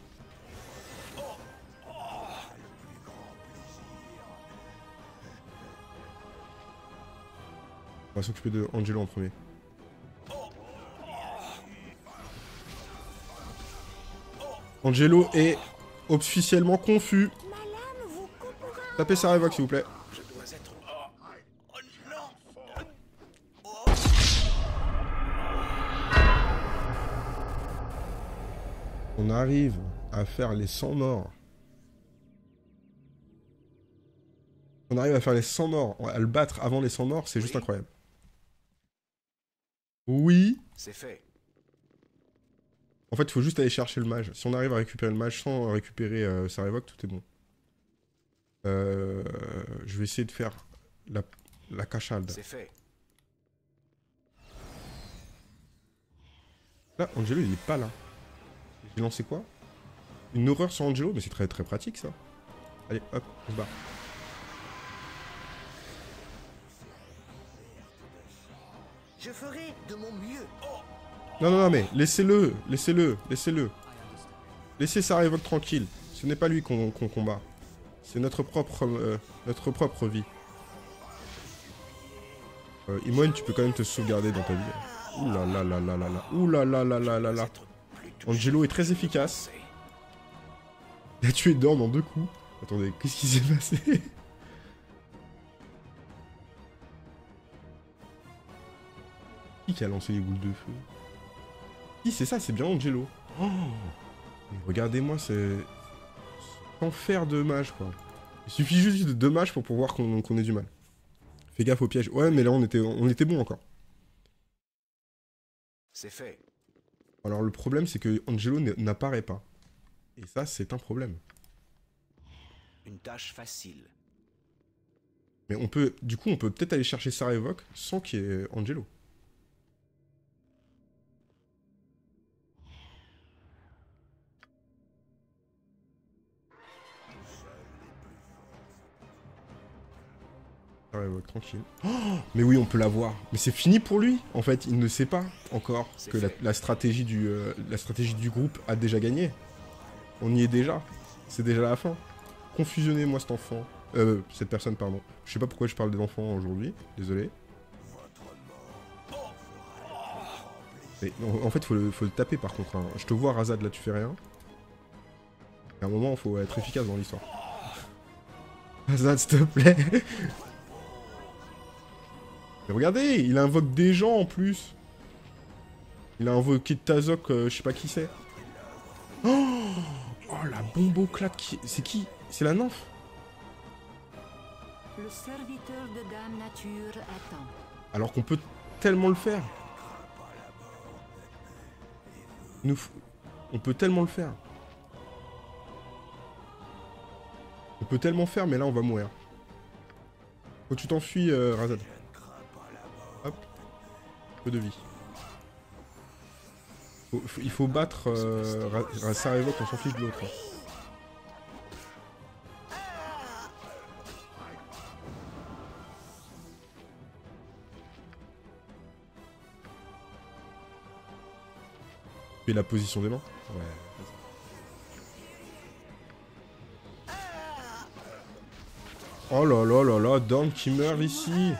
On va s'occuper de Angelo en premier. Angelo est officiellement confus. Ma lame vous coupera. Tapez sa révoque, s'il vous plaît. Je dois être... Oh, oh non. On arrive à faire les cent morts. On arrive à faire les cent morts, à le battre avant les cent morts, c'est juste Oui. incroyable. Oui. C'est fait. En fait, il faut juste aller chercher le mage. Si on arrive à récupérer le mage sans récupérer euh, sa révoque, tout est bon. Euh, je vais essayer de faire la, la cachade. C'est fait. Là, Angelo, il est pas là. J'ai lancé quoi? Une horreur sur Angelo? Mais c'est très très pratique, ça. Allez, hop, on se barre. Je ferai de mon mieux. Non, non, non, mais laissez-le, laissez-le, laissez-le. Laissez sa révoque tranquille. Ce n'est pas lui qu'on qu'on combat. C'est notre propre, euh, notre propre vie. Euh, Imoen, tu peux quand même te sauvegarder dans ta vie. Ouh là là là là là là. Ouh là là là là là là. Angelo est très efficace. Il a tué Dorn en deux coups. Attendez, qu'est-ce qui s'est passé? Qui a lancé les boules de feu? Qui c'est ça? C'est bien Angelo. Oh, mais regardez-moi, c'est... enfer de mage, quoi. Il suffit juste de deux mages pour pouvoir qu'on qu'on ait du mal. Fais gaffe au piège. Ouais, mais là, on était, on était bon encore. C'est fait. Alors, le problème, c'est que Angelo n'apparaît pas. Et ça, c'est un problème. Une tâche facile. Mais on peut... Du coup, on peut peut-être aller chercher sa révoque sans qu'il y ait Angelo. Sa révoque, tranquille. Oh, mais oui, on peut l'avoir. Mais c'est fini pour lui, en fait. Il ne sait pas encore que la, la stratégie du, euh, la stratégie du groupe a déjà gagné. On y est déjà. C'est déjà la fin. Confusionnez-moi cet enfant. Euh, cette personne, pardon. Je sais pas pourquoi je parle des enfants aujourd'hui. Désolé. Mais, en, en fait, faut le, faut le taper par contre. Hein. Je te vois, Razad, là, tu fais rien. À un moment, il faut être efficace dans l'histoire. Razad, s'il te plaît. Mais regardez, il invoque des gens en plus. Il a invoqué Tazok, euh, je sais pas qui c'est. Oh, oh la bomboclate qui... C'est qui? C'est la nymphe? Le serviteur de Dame Nature attend. Alors qu'on peut tellement le faire. Nous, on peut tellement le faire. On peut tellement faire, mais là on va mourir. Faut que tu t'enfuis, euh, Razad. Hop. Peu de vie. Faut- faut- il faut battre euh, Ra- Ra- Sarajevo qu'on s'en fiche de l'autre. Et la position des mains. Ouais. Oh là là là là, Dorn qui meurt ici.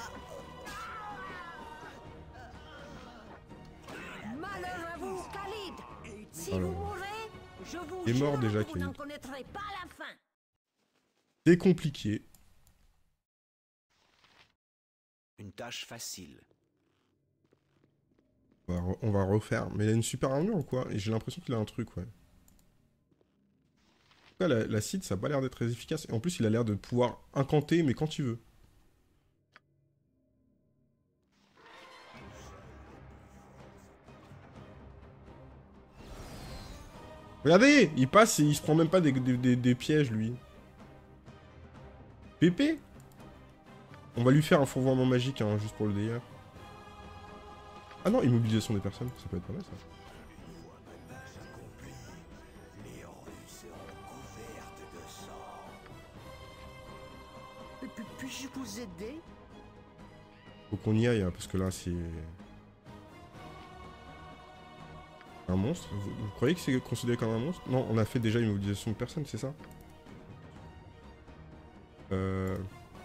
Malheur à vous, Khalid. Si Oh là vous là. mourrez, je vous Il est mort jure déjà, que vous Khalid. n'en connaîtrez pas la fin. C'est compliqué. Une tâche facile. On va, re- on va refaire. Mais il a une super armure ou quoi? Et j'ai l'impression qu'il a un truc, ouais. En tout cas, la, la Cid, ça a pas l'air d'être très efficace. Et en plus, il a l'air de pouvoir incanter, mais quand il veut. Regardez, il passe et il se prend même pas des, des- des- des pièges, lui. Pépé? On va lui faire un fourvoiement magique, hein, juste pour le délire. Ah non, immobilisation des personnes, ça peut être pas mal ça. Les rues seront couvertes de sang. Et puis, puis-je vous aider? Faut qu'on y aille, hein, parce que là c'est... Un monstre vous, vous croyez que c'est considéré comme un monstre? Non, on a fait déjà immobilisation de personnes, c'est ça? Euh...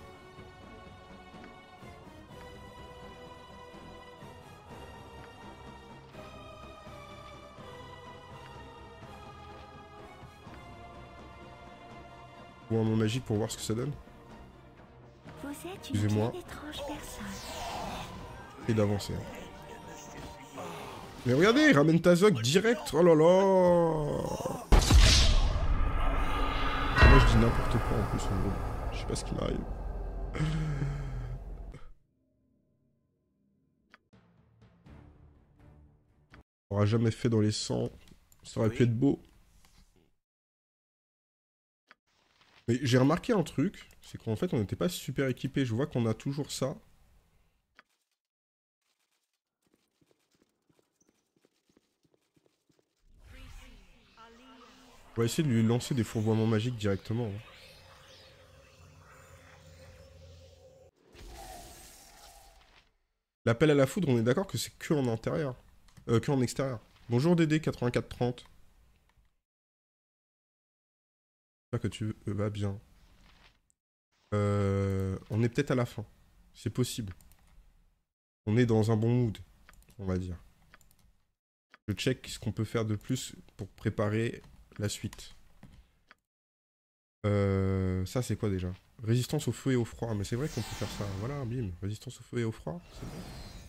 Ou un mot magique pour voir ce que ça donne. Vous êtes une Excusez-moi. bien étrange personne. Et d'avancer. hein. Mais regardez, il ramène Tazok direct. Oh là là. Moi je dis n'importe quoi en plus en gros. Je sais pas ce qui m'arrive. On aura jamais fait dans les sangs. Ça aurait Oui. pu être beau. Mais j'ai remarqué un truc, c'est qu'en fait on n'était pas super équipé. Je vois qu'on a toujours ça. On va essayer de lui lancer des fourvoiements magiques directement. hein. L'appel à la foudre, on est d'accord que c'est que en intérieur. Euh, que en extérieur. Bonjour Dédé quatre-vingt-quatre trente. J'espère que tu vas bien. Euh, on est peut-être à la fin. C'est possible. On est dans un bon mood, on va dire. Je check ce qu'on peut faire de plus pour préparer la suite. Euh, ça c'est quoi déjà? Résistance au feu et au froid. Mais c'est vrai qu'on peut faire ça. Voilà, bim. Résistance au feu et au froid. C'est bon.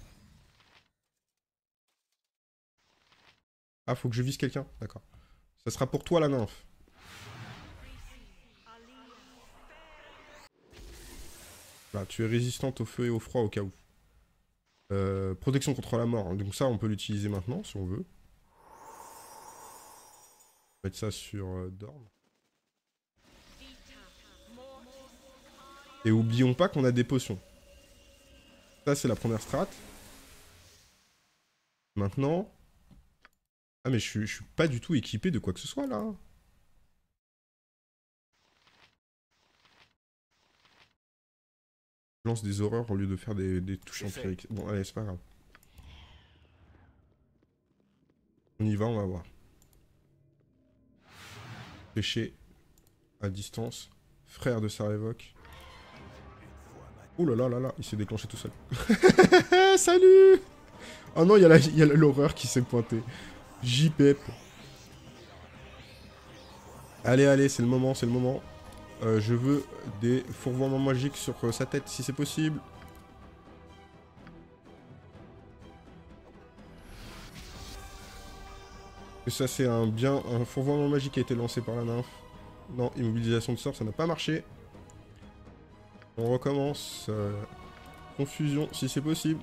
Ah, faut que je vise quelqu'un? D'accord. Ça sera pour toi la nymphe. Là, tu es résistante au feu et au froid au cas où. Euh, protection contre la mort. Donc ça, on peut l'utiliser maintenant si on veut. On va mettre ça sur euh, Dorm. Et oublions pas qu'on a des potions. Ça, c'est la première strat. Maintenant... Ah, mais je suis, je suis pas du tout équipé de quoi que ce soit, là. Je lance des horreurs au lieu de faire des, des touches C'est fait. empiriques. Bon, allez, c'est pas grave. On y va, on va voir. Péché à distance. Frère de sa révoque. Oh là là là là, il s'est déclenché tout seul. Salut! Oh non, il y a la- il y a l'horreur qui s'est pointée. J-Pep. Allez, allez, c'est le moment, c'est le moment. Euh, je veux des fourvoiements magiques sur euh, sa tête, si c'est possible. Et ça, c'est un bien... Un fourvoiement magique qui a été lancé par la nymphe. Non, immobilisation de sort, ça n'a pas marché. On recommence. Euh, confusion, si c'est possible.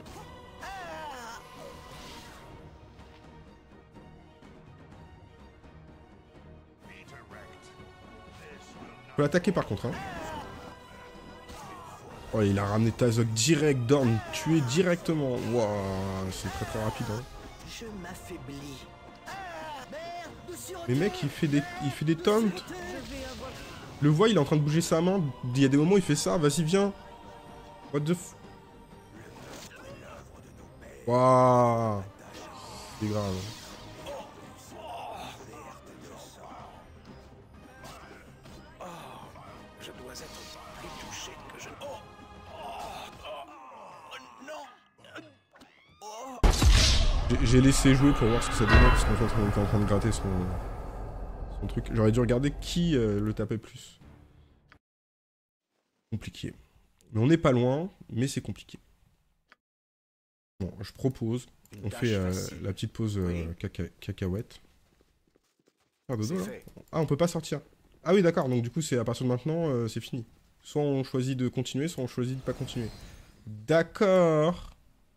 Faut l'attaquer par contre. Hein. Oh, il a ramené Tazok direct, Dorn, tué directement. Waouh, c'est très très rapide. Hein. Je m'affaiblis. Mais mec, il fait des, il fait des taunts. Le voit, il est en train de bouger sa main. Il y a des moments où il fait ça. Vas-y, viens. What the f... Waouh. C'est grave. Je dois être plus touché que je... Oh, oh, oh, non. Oh. J'ai- J'ai laissé jouer pour voir ce que ça donnait parce qu'en fait on était en train de gratter son, son truc. J'aurais dû regarder qui euh, le tapait plus. Compliqué. Mais on n'est pas loin, mais c'est compliqué. Bon, je propose, Une on tâche fait euh, facile. la petite pause euh, Oui. caca- cacahuète. Ah, dodo, C'est là. fait. Ah, on peut pas sortir. Ah oui, d'accord, donc du coup c'est à partir de maintenant, euh, c'est fini. Soit on choisit de continuer, soit on choisit de pas continuer. D'accord.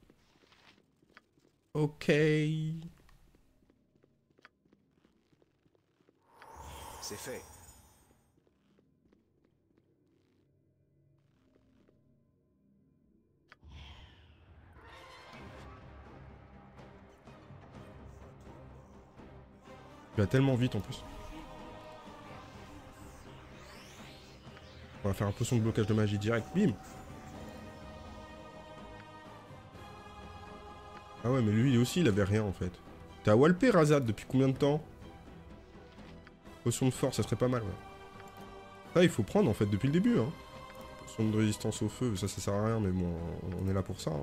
Ok. C'est fait. Tu vas tellement vite en plus. On va faire un potion de blocage de magie direct. Bim. Ah ouais, mais lui aussi, il avait rien en fait. T'as walpé Razad depuis combien de temps? Potion de force, ça serait pas mal, ouais. Ça, il faut prendre en fait depuis le début, hein. Potion de résistance au feu, ça, ça sert à rien, mais bon, on est là pour ça, hein.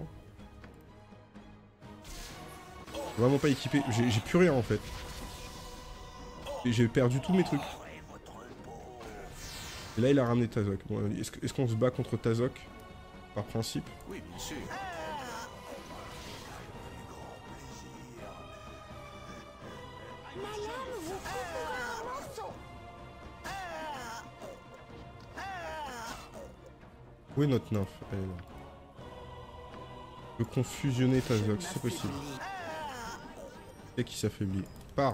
Vraiment pas équipé. J'ai plus rien en fait. J'ai perdu tous mes trucs. Et là, il a ramené Tazok. Bon, est-ce est-ce qu'on se bat contre Tazok? Par principe? Oui, bien sûr. Ma lame vous coupera en morceaux. Où est notre nymphe? Elle est là. Je peux confusionner Tazok, si c'est possible. Et qui s'affaiblit. Pars.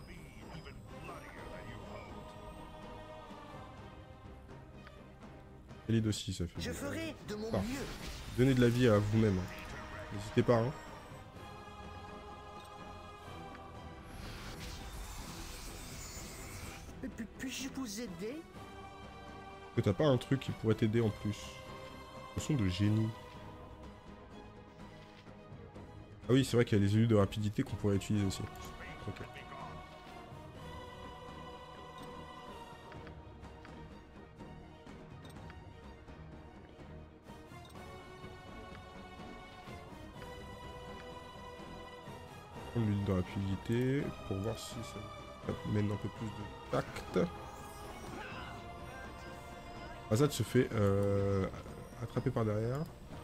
Elide aussi s'affaiblit. Je ferai de mon Pars. mieux. Donnez de la vie à vous-même. hein. N'hésitez pas, hein. Mais puis- Puis-je vous aider? Est-ce que t'as pas un truc qui pourrait t'aider en plus? Potion de génie. Ah oui, c'est vrai qu'il y a les élus de rapidité qu'on pourrait utiliser aussi. Ok. Prendre l'huile de rapidité pour voir si ça mène un peu plus de tact. Azad se fait euh, attraper par derrière.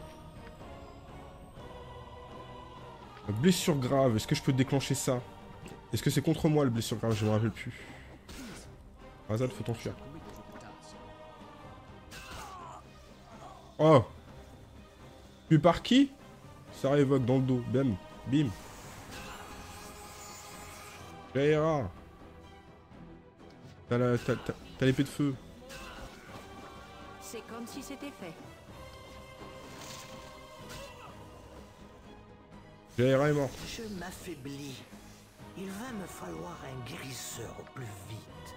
Blessure grave, est-ce que je peux déclencher ça? Est-ce que c'est contre moi le blessure grave? Je me rappelle plus. Azad, faut t'enfuir. Oh! Tu es par qui? Ça révoque dans le dos. Bam. Bim. Jaira. T'as la- t'as- t'as- t'as l'épée de feu. C'est comme si c'était fait. Jaira est mort. Je m'affaiblis. Il va me falloir un guérisseur au plus vite.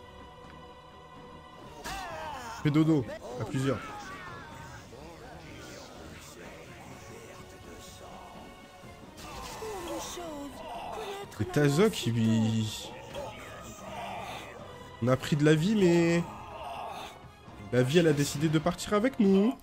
Fais dodo. À plusieurs. Tant de choses. Connaître Et la Tazok, il... il- On a pris de la vie, mais... La vie, elle a décidé de partir avec nous.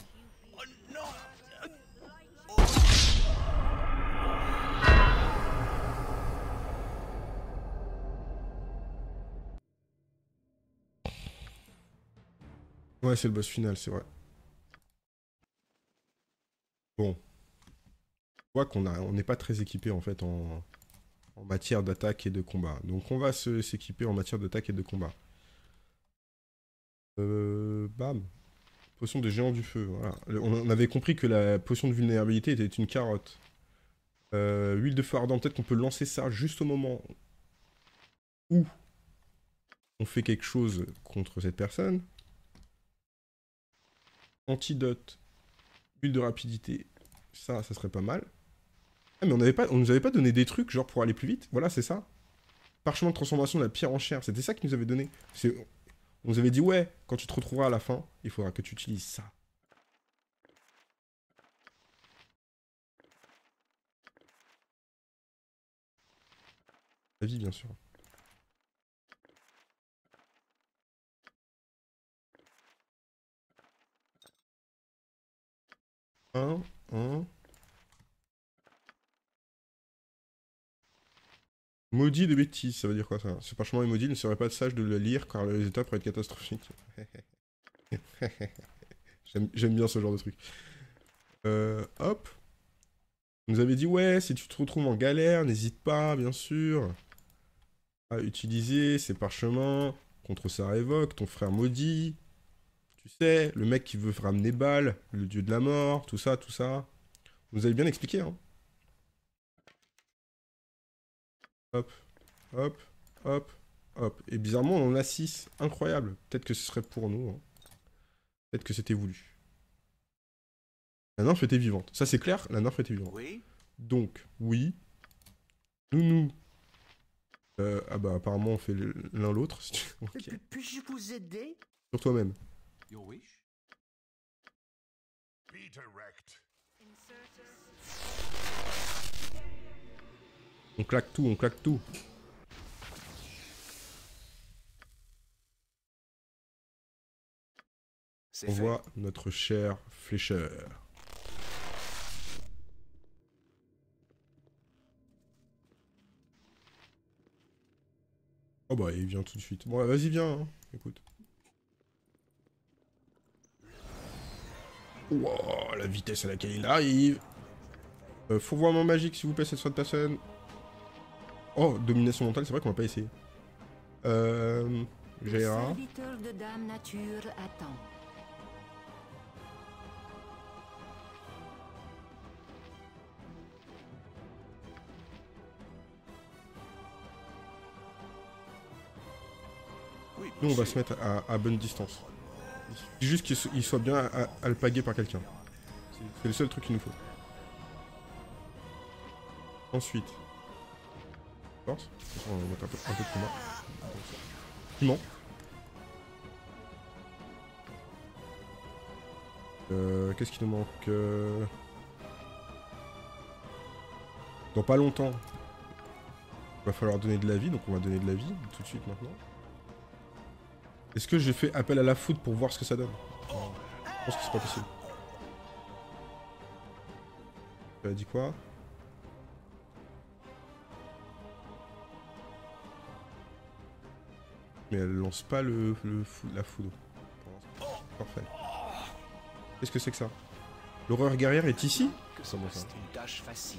Ouais, c'est le boss final, c'est vrai. Bon. Je vois qu'on a, on n'est pas très équipé, en fait, en, en matière d'attaque et de combat. Donc, on va se- s'équiper en matière d'attaque et de combat. Euh... Bam. Potion de géant du feu, voilà. On, on avait compris que la potion de vulnérabilité était une carotte. Euh, huile de feu ardent, peut-être qu'on peut lancer ça juste au moment où on fait quelque chose contre cette personne. Antidote, huile de rapidité, ça, ça serait pas mal. Ah, mais on avait pas, on nous avait pas donné des trucs, genre pour aller plus vite. Voilà, c'est ça. Parchemin de transformation de la pierre en chair, c'était ça qu'ils nous avait donné. C'est... On nous avait dit, ouais, quand tu te retrouveras à la fin, il faudra que tu utilises ça. La vie, bien sûr. Un, un. Maudit de bêtises, ça veut dire quoi ça? Ce parchemin est maudit, il ne serait pas sage de le lire car le résultat pourrait être catastrophique. J'aime bien ce genre de truc. Euh, hop. On nous avait dit, ouais, si tu te retrouves en galère, n'hésite pas, bien sûr, à utiliser ces parchemins contre sa révoque, ton frère maudit. Tu sais, le mec qui veut ramener Baal, le dieu de la mort, tout ça, tout ça. Vous nous avez bien expliqué, hein. Hop, hop, hop, hop. Et bizarrement, on en a six. Incroyable. Peut-être que ce serait pour nous. Hein. Peut-être que c'était voulu. La nymphe était vivante. Ça, c'est clair, la nymphe était vivante. Oui. Donc, oui. Nous, nous. Euh, ah bah apparemment on fait l'un l'autre. Ok. Puis- Puis-je vous aider? Sur toi-même. Your wish? Peter wrecked. On claque tout, on claque tout. C'est On fait. voit notre cher flécheur. Oh bah il vient tout de suite. Bon vas-y viens, hein. Écoute. Wow, la vitesse à laquelle il arrive. Euh, faut voir mon magique s'il vous plaît cette fois de personne. Oh, domination mentale, c'est vrai qu'on va pas essayer. Euh... Le G R A. serviteur de Dame Nature attend. Oui, bien Nous on va sûr. se mettre à, à bonne distance. Il suffit juste qu'il so- il soit bien à- alpagué par quelqu'un. C'est c'est le seul truc qu'il nous faut. Ensuite. Force. On va mettre un peu, un peu de combat. Piment. Euh, Qu'est-ce qui nous manque euh... Dans pas longtemps. Il va falloir donner de la vie, donc on va donner de la vie tout de suite maintenant. Est-ce que j'ai fait appel à la foudre pour voir ce que ça donne? Je pense que c'est pas possible. Tu as dit quoi? Mais elle lance pas le, le fou- la foudre. Pour l'instant. Parfait. Qu'est-ce que c'est que ça? L'horreur guerrière est ici? Que Comment ça? c'est une tâche facile.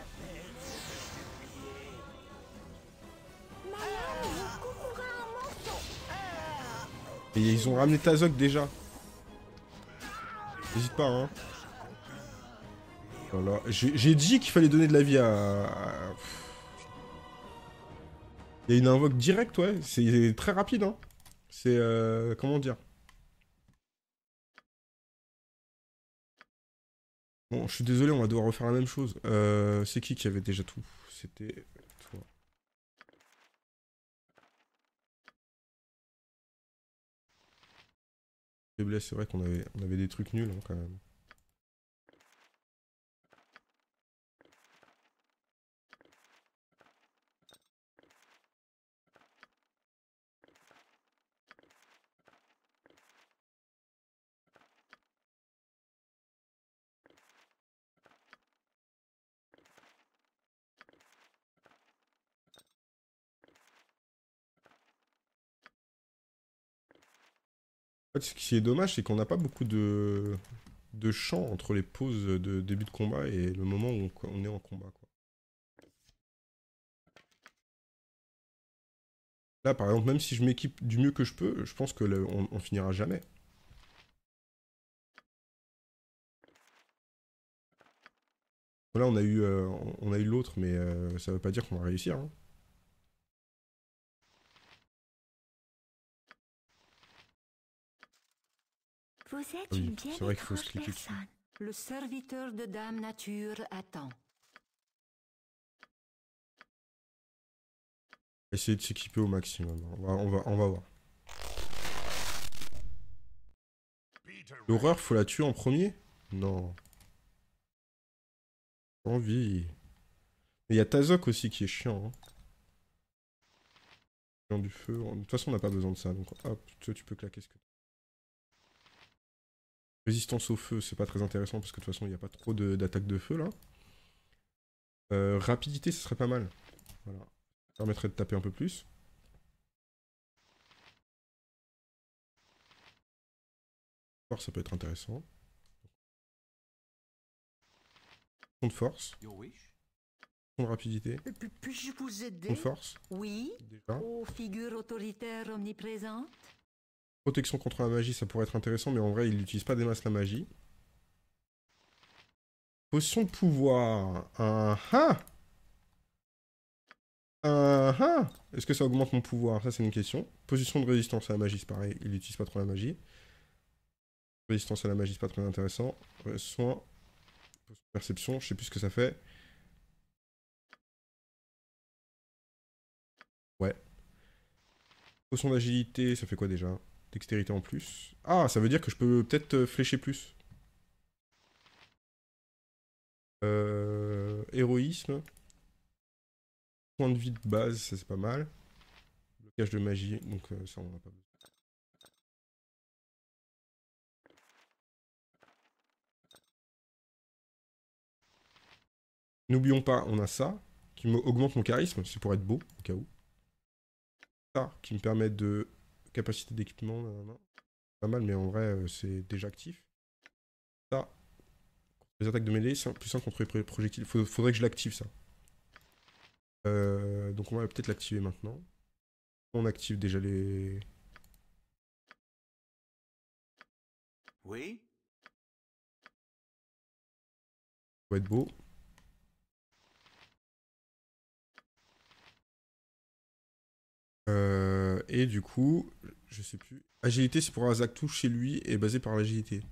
Et ils ont ramené Tazok déjà. N'hésite pas, hein. Voilà. J'ai j'ai dit qu'il fallait donner de la vie à... à- Il y a une invoque directe, ouais. C'est très rapide, hein. C'est... Euh, comment dire? Bon, je suis désolé, on va devoir refaire la même chose. Euh, c'est qui qui avait déjà tout? C'était toi. Faiblesse, c'est vrai qu'on avait, on avait des trucs nuls, hein, quand même. En fait, ce qui est dommage, c'est qu'on n'a pas beaucoup de... de champ entre les pauses de début de combat et le moment où on, on est en combat, quoi. Là, par exemple, même si je m'équipe du mieux que je peux, je pense que le- on, on finira jamais. Là, on a eu, euh, on a eu l'autre, mais euh, ça veut pas dire qu'on va réussir, hein. Vous êtes Oui, une bien c'est vrai qu'il faut se étrange cliquer dessus. personne. Le serviteur de Dame Nature attend. Essayer de s'équiper au maximum. On va, on va, on va voir. Peter wrecked. L'horreur, faut la tuer en premier? Non. Pas envie. Mais il y a Tazok aussi qui est chiant, hein. Chiant du feu. De toute façon, on n'a pas besoin de ça. Donc, hop, toi, tu peux claquer ce que. Résistance au feu, c'est pas très intéressant parce que de toute façon, il n'y a pas trop de- d'attaques de feu là. Euh, rapidité, ce serait pas mal. Voilà. Ça permettrait de taper un peu plus. Force, ça peut être intéressant. Point de force, Your wish? point de rapidité, Puis- Puis-je vous point aider? de force, Oui, déjà. ô figure autoritaire omniprésente. Protection contre la magie, ça pourrait être intéressant, mais en vrai, il n'utilise pas des masses la magie. Potion de pouvoir. Ah ah Ah ah Est-ce que ça augmente mon pouvoir? Ça, c'est une question. Position de résistance à la magie, c'est pareil. Il n'utilise pas trop la magie. Résistance à la magie, c'est pas très intéressant. Ouais, soin. Perception, je sais plus ce que ça fait. Ouais. Potion d'agilité, ça fait quoi déjà? Dextérité en plus. Ah, ça veut dire que je peux peut-être euh, flécher plus. Euh, héroïsme. Point de vie de base, ça c'est pas mal. Blocage de magie, donc euh, ça on en a pas besoin. N'oublions pas, on a ça, qui me augmente mon charisme, c'est pour être beau, au cas où. Ça, qui me permet de... Capacité d'équipement, pas mal, mais en vrai, euh, c'est déjà actif. Ça, les attaques de mêlée, c'est plus un contre les projectiles. Faut- faudrait que je l'active, ça. Euh, donc on va peut-être l'activer maintenant. On active déjà les... Oui? Ça va être beau. Euh, et du coup, je sais plus. Agilité, c'est pour un Azak touche chez lui et basé par l'agilité.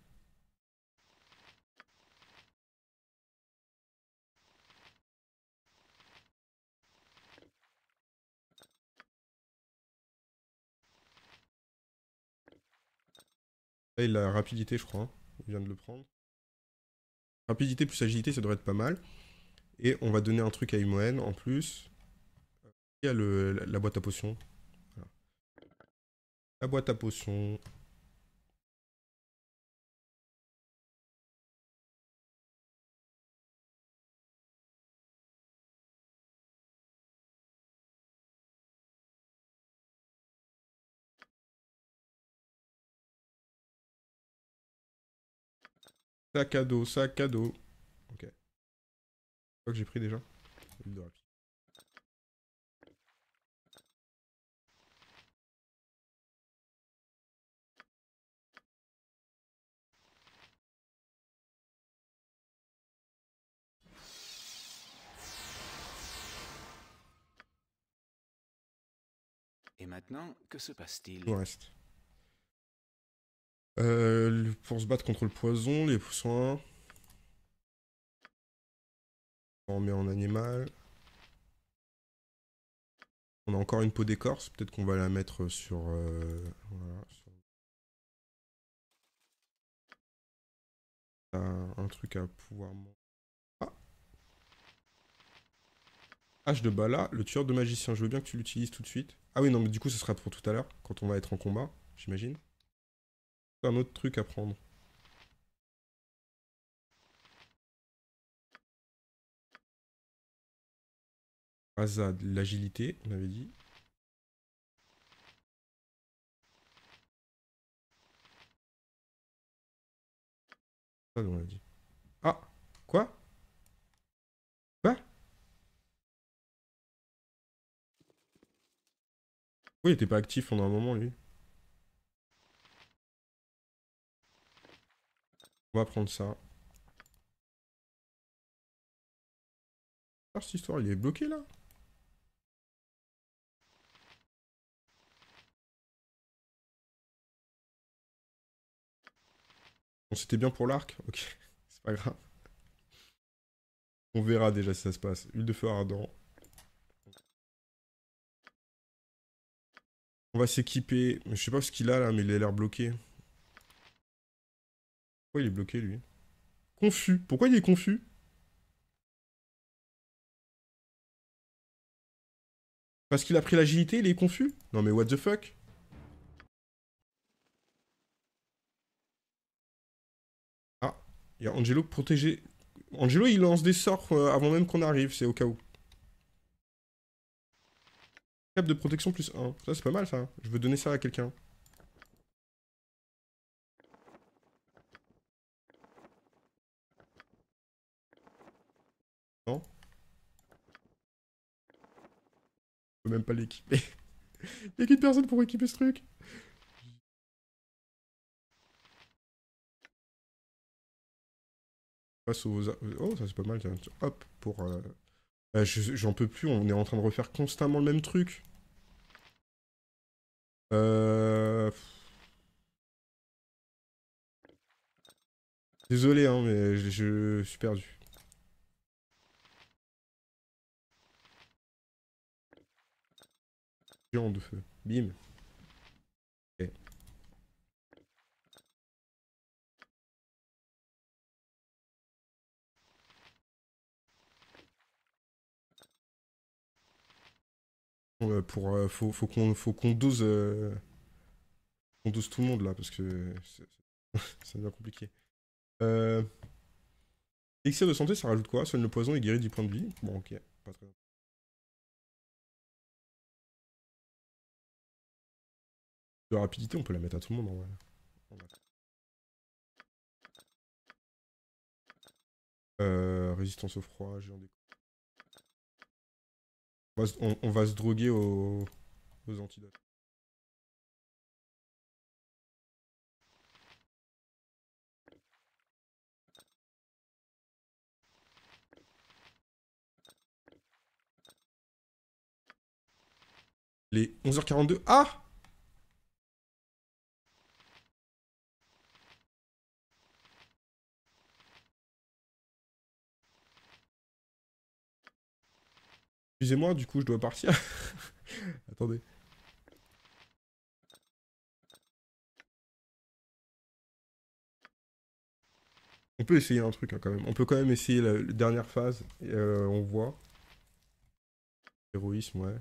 Là, il a rapidité, je crois, hein. Il vient de le prendre. Rapidité plus agilité, ça devrait être pas mal. Et on va donner un truc à Imoen en plus. Il y a le, la, la boîte à potions. Voilà. La boîte à potions. Sac à dos, sac à dos. Ok. Quoi que j'ai pris déjà? Huile de rapide. Et maintenant, que se passe-t-il? Il nous reste. Euh, pour se battre contre le poison, les soins. On met en animal. On a encore une peau d'écorce. Peut-être qu'on va la mettre sur... Euh, voilà, sur... Un, un truc à pouvoir... Ah, Hache de Bala, le tueur de magicien. Je veux bien que tu l'utilises tout de suite. Ah oui, non, mais du coup, ce sera pour tout à l'heure, quand on va être en combat, j'imagine. Un autre truc à prendre. Azad, l'agilité, on avait dit. Ça, on a dit. Ah, quoi? Quoi? Oui, il était pas actif pendant un moment, lui. On va prendre ça. Ah, cette histoire, il est bloqué, là? Bon, c'était bien pour l'arc? Ok, c'est pas grave. On verra déjà si ça se passe. Huile de feu ardent. On va s'équiper. Je sais pas ce qu'il a, là, mais il a l'air bloqué. Pourquoi il est bloqué, lui? Confus. Pourquoi il est confus? Parce qu'il a pris l'agilité, il est confus? Non mais what the fuck? Ah, il y a Angelo protégé. Angelo, il lance des sorts euh, avant même qu'on arrive, c'est au cas où. Cap de protection plus un. Ça, c'est pas mal, ça. Je veux donner ça à quelqu'un. Non? Je peux même pas l'équiper. Il y a qu'une personne pour équiper ce truc. Passe aux... Oh, ça c'est pas mal. Tiens. Hop, pour... Euh... Euh, je- J'en peux plus, on est en train de refaire constamment le même truc. Euh... Désolé, hein, mais je, je suis perdu. géant de feu. Bim. Ok. Euh, pour, euh, faut faut qu'on faut qu'on dose, euh, qu'on dose tout le monde là parce que c'est ça devient compliqué. Euh, Elixir de santé, ça rajoute quoi? Soigne le poison et guérit dix points de vie. Bon, ok, pas très. De rapidité, on peut la mettre à tout le monde en vrai. Euh, résistance au froid, géant des... On va, se- on, on va se droguer aux, aux antidotes. Les onze heures quarante-deux. Ah! Excusez-moi, du coup, je dois partir. Attendez. On peut essayer un truc hein, quand même. On peut quand même essayer la, la dernière phase. Et, euh, on voit. Héroïsme, ouais.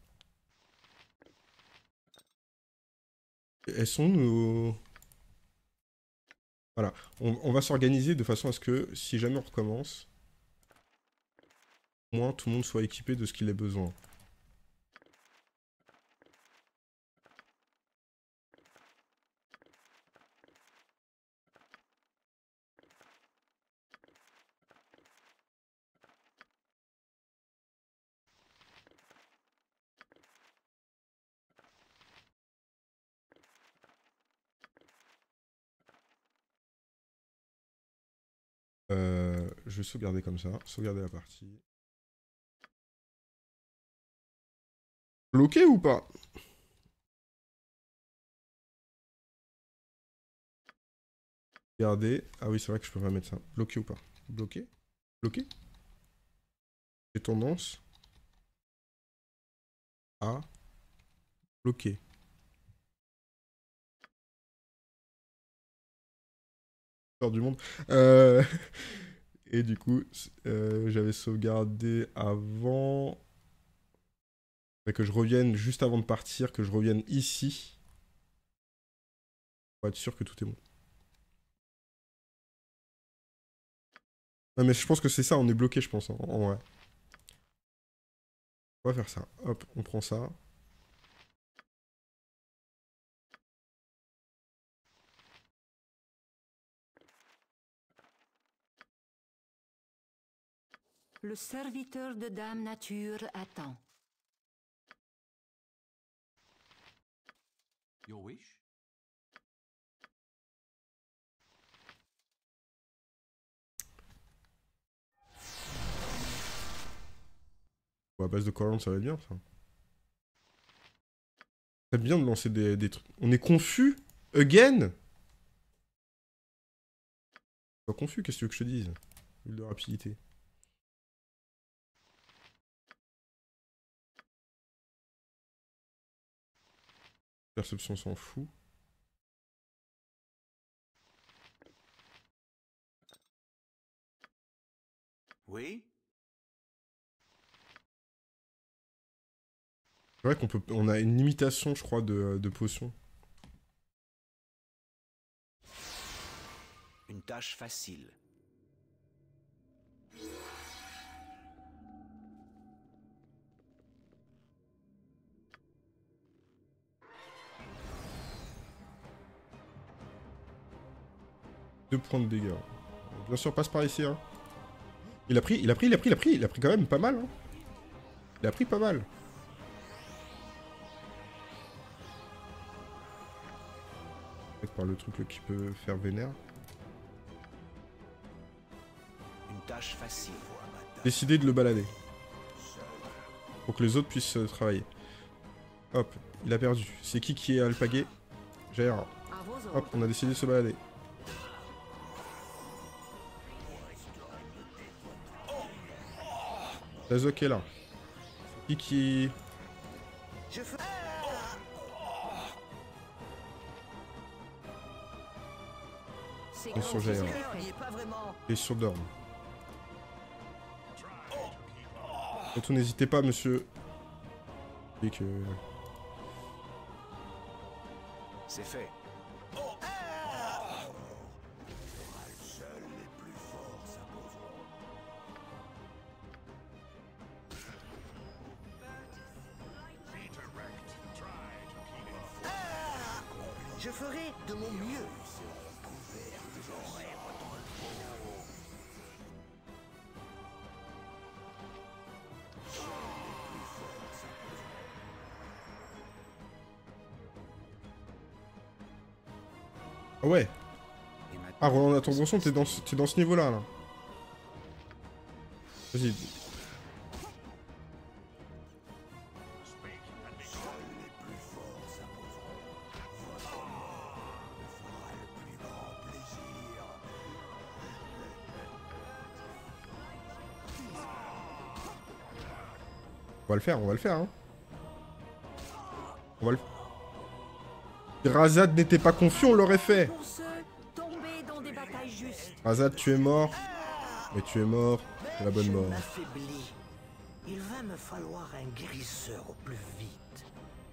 Elles sont nos... Voilà. On, on va s'organiser de façon à ce que si jamais on recommence, au moins tout le monde soit équipé de ce qu'il a besoin. Euh, je vais sauvegarder comme ça. Sauvegarder la partie. Bloqué ou pas? Regardez. Ah oui, c'est vrai que je peux pas mettre ça. Bloqué ou pas? Bloqué? Bloqué? J'ai tendance à bloquer. Peur du monde. Euh... Et du coup, euh, j'avais sauvegardé avant. Mais que je revienne juste avant de partir, que je revienne ici. Pour être sûr que tout est bon. Non mais je pense que c'est ça, on est bloqué je pense, en, en vrai. On va faire ça. Hop, on prend ça. Le serviteur de Dame Nature attend. Your wish? Bon, à base de coriandre, ça va être bien ça. C'est bien de lancer des, des trucs. On est confus? Again? Pas confus, qu'est-ce que tu veux que je te dise? Huile de rapidité. Perception s'en fout. Oui? C'est vrai qu'on peut, on a une limitation, je crois, de, de potions. Une tâche facile. Deux points de dégâts. Bien sûr, passe par ici. Hein. Il a pris, il a pris, il a pris, il a pris, il a pris quand même pas mal. Hein. Il a pris pas mal. Peut-être par le truc là, qui peut faire vénère. Une tâche facile. Décider de le balader. Pour que les autres puissent euh, travailler. Hop, il a perdu. C'est qui qui est alpagué? Gère. Hop, on a décidé de se balader. Tazok est là. Qui qui... C'est Et comme sur si Jair. c'était fait. Il est pas vraiment. Et sur Dorn. Et tout, n'hésitez pas, monsieur. Et que... C'est fait. Seuls les plus forts s'imposeront. Je ferai de mon mieux. Ah ouais. Et maintenant, Ah, Roland Attention, t'es dans, ce- t'es dans ce niveau-là, là. Vas-y. On va le faire, on va le faire, hein. On va le... Si Razad n'était pas confiant, on l'aurait fait. Pour ceux tombés dans des batailles justes. Razad, tu es mort. Mais tu es mort. C'est la bonne Je mort. m'affaiblis. Il va me falloir un guérisseur au plus vite.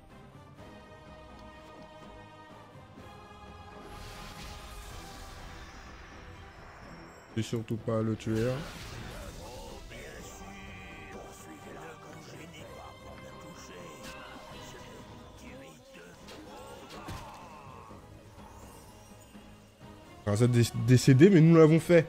Et surtout pas le tueur. Razad est décédé, mais nous l'avons fait.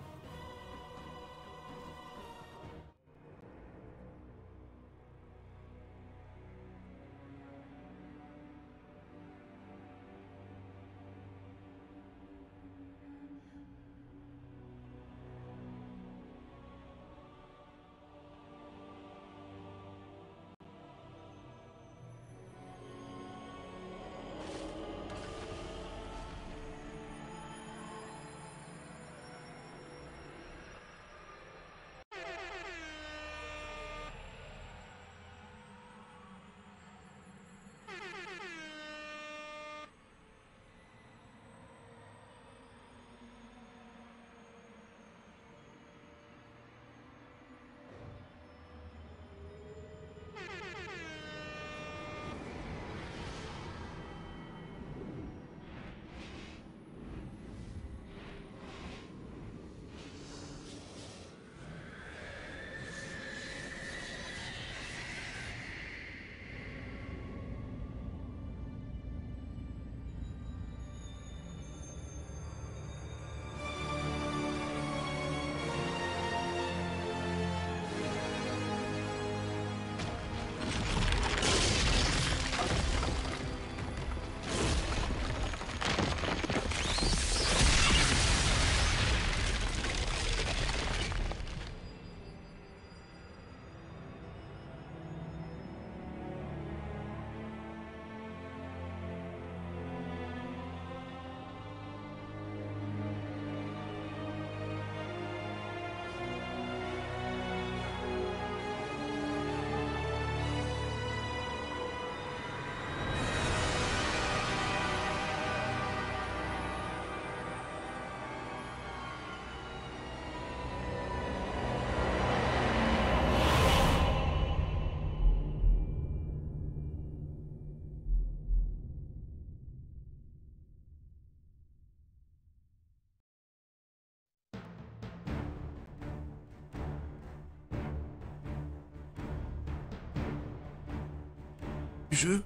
Jeu.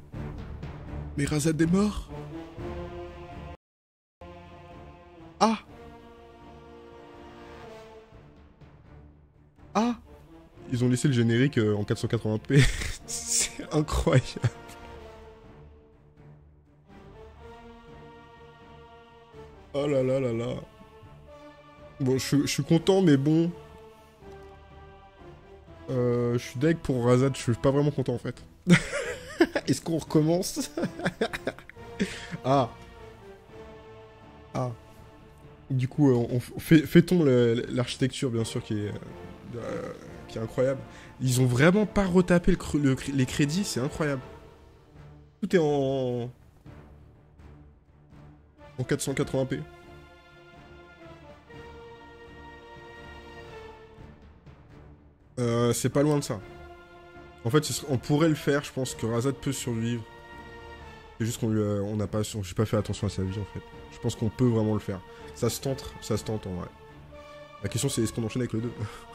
Mais Razad est mort. Ah. Ah. Ils ont laissé le générique euh, en quatre cent quatre-vingts p. C'est incroyable. Oh là là là là. Bon, je, je suis content, mais bon. Euh, je suis deg pour Razad, je suis pas vraiment content en fait. Est-ce qu'on recommence? Ah. Ah. Du coup, on, on fait, fait-on l'architecture, bien sûr, qui est, euh, qui est incroyable. Ils ont vraiment pas retapé le, le, les crédits, c'est incroyable. Tout est en... en quatre cent quatre-vingts p. Euh, c'est pas loin de ça. En fait, ce serait- on pourrait le faire, je pense que Razad peut survivre. C'est juste qu'on lui a- on n'a pas, j'ai pas fait attention à sa vie en fait. Je pense qu'on peut vraiment le faire. Ça se tente, ça se tente en vrai. La question c'est est-ce qu'on enchaîne avec le deux.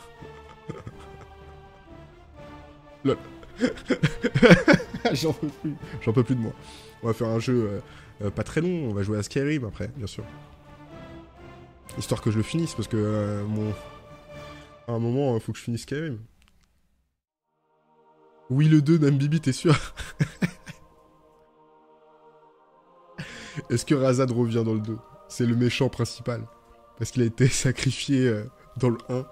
Lol. J'en peux plus, j'en peux plus de moi. On va faire un jeu euh, euh, pas très long, on va jouer à Skyrim après, bien sûr. Histoire que je le finisse, parce que euh, mon... à un moment, il faut que je finisse Skyrim. Oui, le deux, Nambibi, t'es sûr? Est-ce que Razad revient dans le deux? C'est le méchant principal. Parce qu'il a été sacrifié euh, dans le un.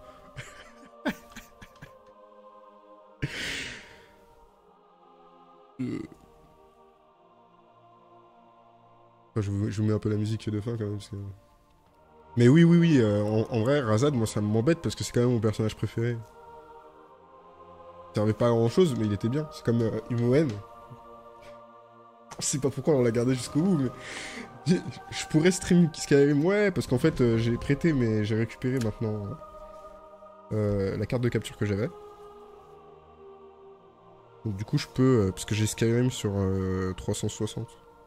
euh... je, vous, je vous mets un peu la musique de fin quand même. Parce que... Mais oui, oui, oui. Euh, en, en vrai, Razad, moi, ça m'embête parce que c'est quand même mon personnage préféré. Il servait pas à grand chose, mais il était bien. C'est comme euh, Imoen. Je sais pas pourquoi on l'a gardé jusqu'au bout, mais... Je, je pourrais stream Skyrim, ouais, parce qu'en fait, euh, j'ai prêté, mais j'ai récupéré maintenant euh, la carte de capture que j'avais. Donc du coup, je peux, euh, parce que j'ai Skyrim sur euh, trois cent soixante.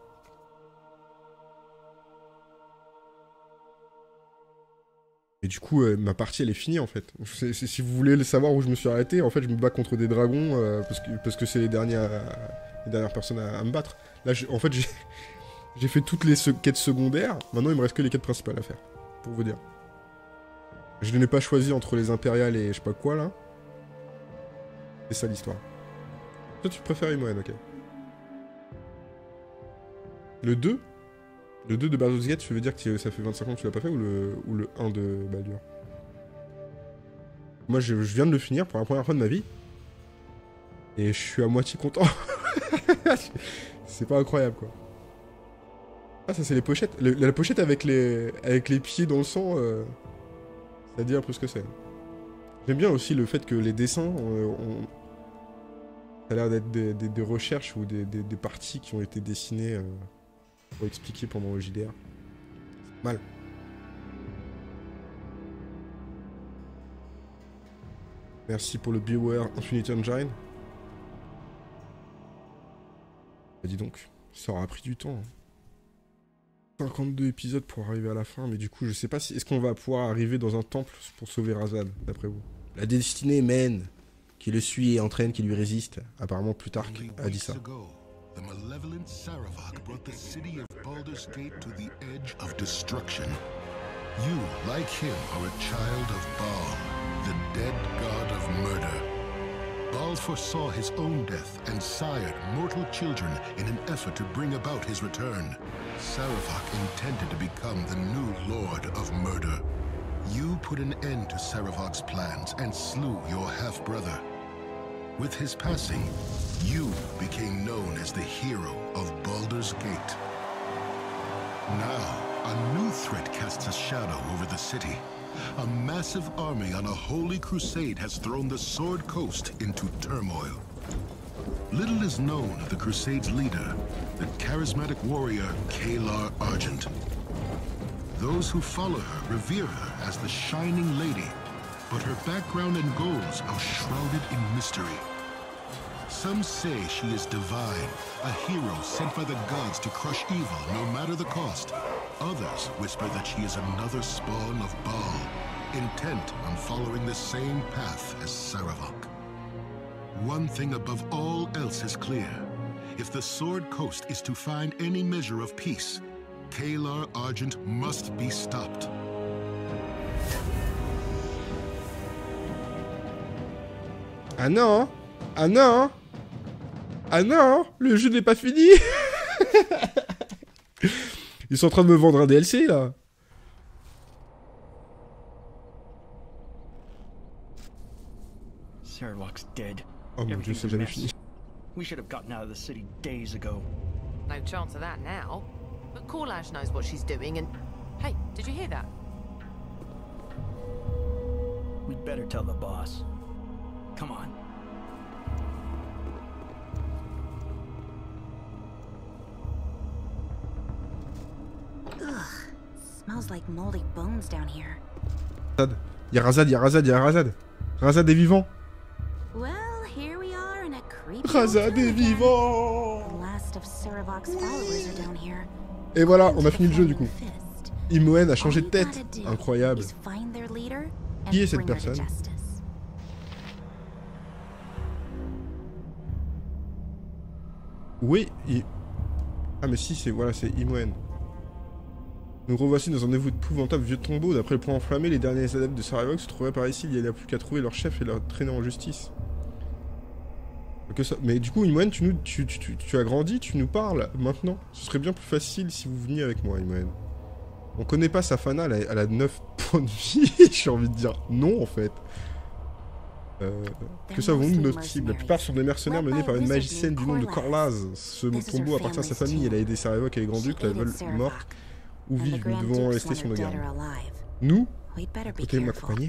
Et du coup, euh, ma partie, elle est finie, en fait. C'est, c'est, si vous voulez savoir où je me suis arrêté, en fait, je me bats contre des dragons, euh, parce que parce que c'est les dernières, les dernières personnes à, à me battre. Là, je, en fait, j'ai... J'ai fait toutes les se quêtes secondaires, maintenant il me reste que les quêtes principales à faire, pour vous dire. Je n'ai pas choisi entre les impériales et je sais pas quoi là. C'est ça l'histoire. Toi tu préfères Imoen, ok. Le deux Le deux de Baldur's Gate, tu veux dire que ça fait vingt-cinq ans que tu l'as pas fait ou le, ou le un de Baldur? Moi je, je viens de le finir pour la première fois de ma vie. Et je suis à moitié content. C'est pas incroyable quoi. Ah, ça c'est les pochettes. Le, la pochette avec les, avec les pieds dans le sang, euh, ça dit un peu ce que c'est. J'aime bien aussi le fait que les dessins, euh, on... ça a l'air d'être des, des, des recherches ou des, des, des parties qui ont été dessinées euh, pour expliquer pendant le J D R. Mal. Merci pour le Beware Infinite Engine. Bah dis donc, ça aura pris du temps. Hein. cinquante-deux épisodes pour arriver à la fin, mais du coup, je sais pas si... Est-ce qu'on va pouvoir arriver dans un temple pour sauver Razad, d'après vous? La destinée mène, qui le suit et entraîne, qui lui résiste. Apparemment, Plutarque a dit ça. The malevolent Saravak brought the city of Baldur's Gate to the edge of destruction. You, like him, are a child of Baal, the dead god of murder. Baal foresaw his own death and sired mortal children in an effort to bring about his return. Saravak intended to become the new lord of murder. You put an end to Saravak's plans and slew your half-brother. With his passing, you became known as the hero of Baldur's Gate. Now, a new threat casts a shadow over the city. A massive army on a holy crusade has thrown the Sword Coast into turmoil. Little is known of the crusade's leader, the charismatic warrior Kalar Argent. Those who follow her revere her as the Shining Lady, but her background and goals are shrouded in mystery. Some say she is divine, a hero sent by the gods to crush evil no matter the cost. Others whisper that she is another spawn of Baal, intent on following the same path as Saravak. One thing above all else is clear. If the Sword Coast is to find any measure of peace, Kalar Argent must be stopped. Ah non! Ah non! Ah non! Le jeu n'est pas fini! Ils sont en train de me vendre un D L C là! Saravak's dead. Oh mon dieu, c'est jamais fini. We should have gotten out of the city days ago. No chance of that now. But Korlash knows what she's doing and... Hey, did you hear that? We'd better tell the boss. Come on. Ugh. Smells like moldy bones down here. Y'a Razad, y'a Razad, y'a Razad. Razad est vivant. Razad est vivant. Et voilà, on a fini le jeu du coup. Imoen a changé de tête. Incroyable. Qui est cette personne? Oui, il... Ah mais si, c'est voilà, c'est Imoen. Nous revoici dans un épouvantable vieux tombeau. D'après le point enflammé, les derniers adeptes de Sarevok se trouveraient par ici. Il n'y a plus qu'à trouver leur chef et leur traîner en justice. Que ça... Mais du coup, Imoen, tu, nous... tu, tu, tu, tu as grandi, tu nous parles maintenant. Ce serait bien plus facile si vous veniez avec moi, Imoen. On connaît pas sa fana, elle a, elle a neuf points de vie. J'ai envie de dire non, en fait. Euh, que savons-nous de notre cible? La plupart sont des mercenaires menés par une magicienne du nom de Korlaz. Ce tombeau appartient à sa famille. Elle a aidé Sarevok et les Grands-Ducs, la veulent morte ou vive. Nous devons rester sur nos gardes. Nous? Peut-être m'accompagner?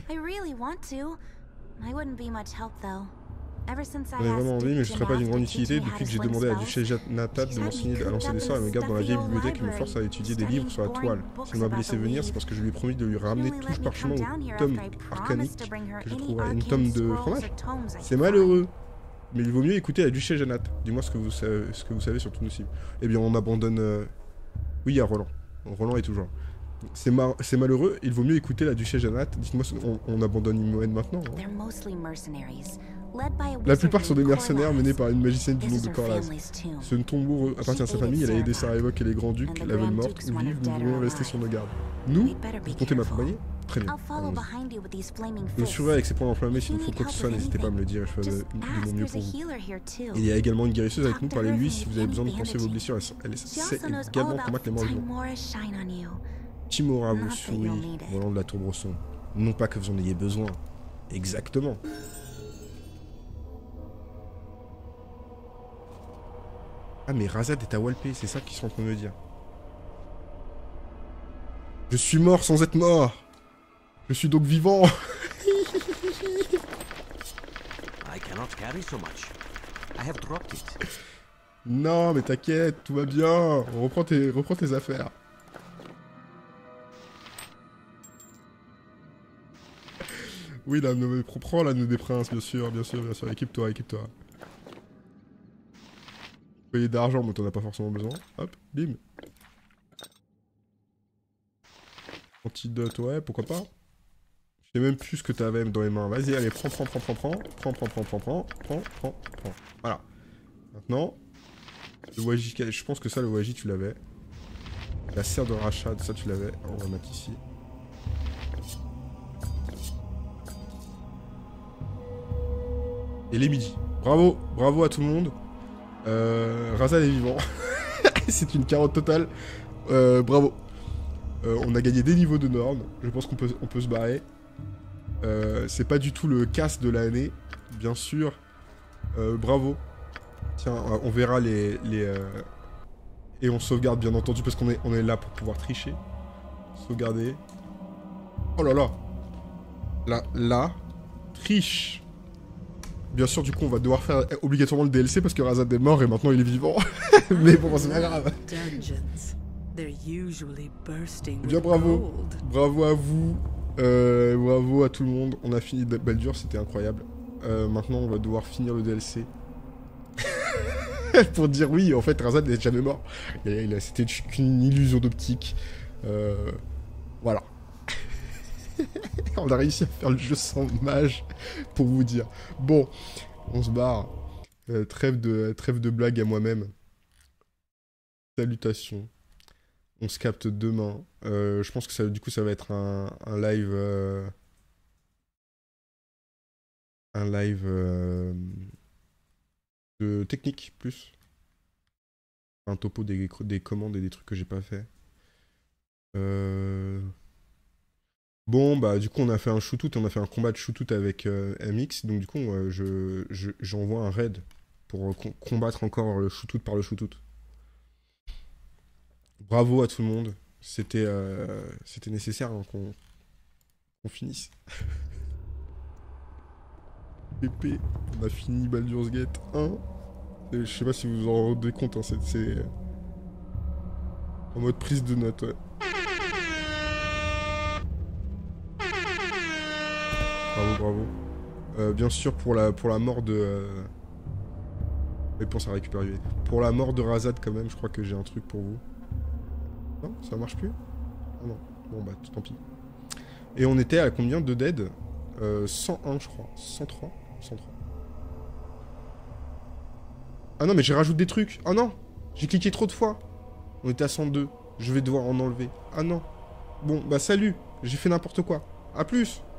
J'en ai vraiment envie, mais je ne serais pas d'une grande utilité. Depuis que j'ai demandé à la duchesse Natat de m'enseigner à lancer des sorts, elle me garde dans la vieille bibliothèque et me force à étudier des livres sur la toile. Si elle m'a laissé venir, c'est parce que je lui ai promis de lui ramener tout le parchemin au tome arcanique que je trouverai. Une tome de fromage? C'est malheureux. Mais il vaut mieux écouter la duchesse Janat. Dis-moi ce que vous savez, ce que vous savez sur tous nos cibles. Eh bien, on abandonne... Euh... Oui, il y a Roland. Roland est toujours. C'est mar... malheureux, il vaut mieux écouter la duchesse Janat. Dites-moi, on, on abandonne Imoen maintenant. Hein. La plupart sont des mercenaires menés par une magicienne du nom de Korlaz. Ce tombeau appartient à sa famille, elle a aidé Sarevok et les Grands-Ducs, la veulent morte ou vive, nous devons rester sur nos gardes. Nous? Vous comptez m'accompagner? Très bien. Je me suivrai avec ces points enflammés, s'il vous faut quoi que ce soit, n'hésitez pas à me le dire et je ferai de, de mon mieux pour vous. Il y a également une guérisseuse avec nous, parlez-lui si vous avez besoin de penser vos blessures, elle sait également combattre les morts vivants. Timora vous sourit, volant de la tour Brosson. Non pas que vous en ayez besoin. Exactement. Ah mais Razad est à Walpé, c'est ça qu'ils sont en train de me dire. Je suis mort sans être mort. Je suis donc vivant. I cannot carry so much. I have dropped it. Non mais t'inquiète, tout va bien. Reprends tes, reprends tes affaires. Oui, là, nous reprends l'anneau des princes, bien sûr, bien sûr, bien sûr. Équipe-toi, équipe-toi. Payer d'argent, mais t'en as pas forcément besoin. Hop, bim. Antidote, ouais, pourquoi pas. Je sais même plus ce que t'avais dans les mains. Vas-y, allez, prends, prends, prends, prends, prends, prends, prends, prends, prends, prends, prends, prends, prends. Voilà. Maintenant, le Waji, je pense que ça, le Waji, tu l'avais. La serre de rachat, ça, tu l'avais. On va mettre ici. Et les midis. Bravo, bravo à tout le monde. Euh, Razad est vivant. C'est une carotte totale. Euh, bravo. Euh, on a gagné des niveaux de Nord. Je pense qu'on peut, on peut se barrer. Euh, c'est pas du tout le casse de l'année, bien sûr. Euh, bravo. Tiens, on verra les... les euh... Et on sauvegarde, bien entendu, parce qu'on est, on est là pour pouvoir tricher. Sauvegarder. Oh là là. Là, là. Triche. Bien sûr, du coup, on va devoir faire obligatoirement le D L C parce que Razad est mort et maintenant il est vivant. Mais bon, c'est pas grave. Bien, bravo. Bravo à vous. Euh, bravo à tout le monde. On a fini Baldur, c'était incroyable. Euh, maintenant, on va devoir finir le D L C. Pour dire oui, en fait, Razad n'est jamais mort. C'était qu'une illusion d'optique. Euh, voilà. On a réussi à faire le jeu sans mage, pour vous dire. Bon, on se barre. Euh, trêve de, trêve de blague à moi-même. Salutations. On se capte demain. Euh, je pense que ça, du coup, ça va être un, un live... Euh, un live... Euh, de technique, plus. Un topo des, des commandes et des trucs que j'ai pas fait. Euh... Bon, bah du coup on a fait un shootout, on a fait un combat de shootout avec euh, M X, donc du coup euh, je, je, j'envoie un raid pour euh, combattre encore le shootout par le shootout. Bravo à tout le monde, c'était euh, c'était nécessaire hein, qu'on qu'on finisse. Pépé, on a fini Baldur's Gate un. Et je sais pas si vous vous en rendez compte, hein, c'est en mode prise de notes, ouais. Bravo, bravo. Euh, bien sûr, pour la, pour la mort de... Euh, Réponse à récupérer. Pour la mort de Razad, quand même, je crois que j'ai un truc pour vous. Non, ça marche plus? Ah non. Bon, bah, tant pis. Et on était à combien de dead? euh, cent un, je crois. cent trois cent trois. Ah non, mais j'ai rajouté des trucs. Ah non, j'ai cliqué trop de fois. On était à cent deux. Je vais devoir en enlever. Ah non. Bon, bah salut. J'ai fait n'importe quoi. A plus.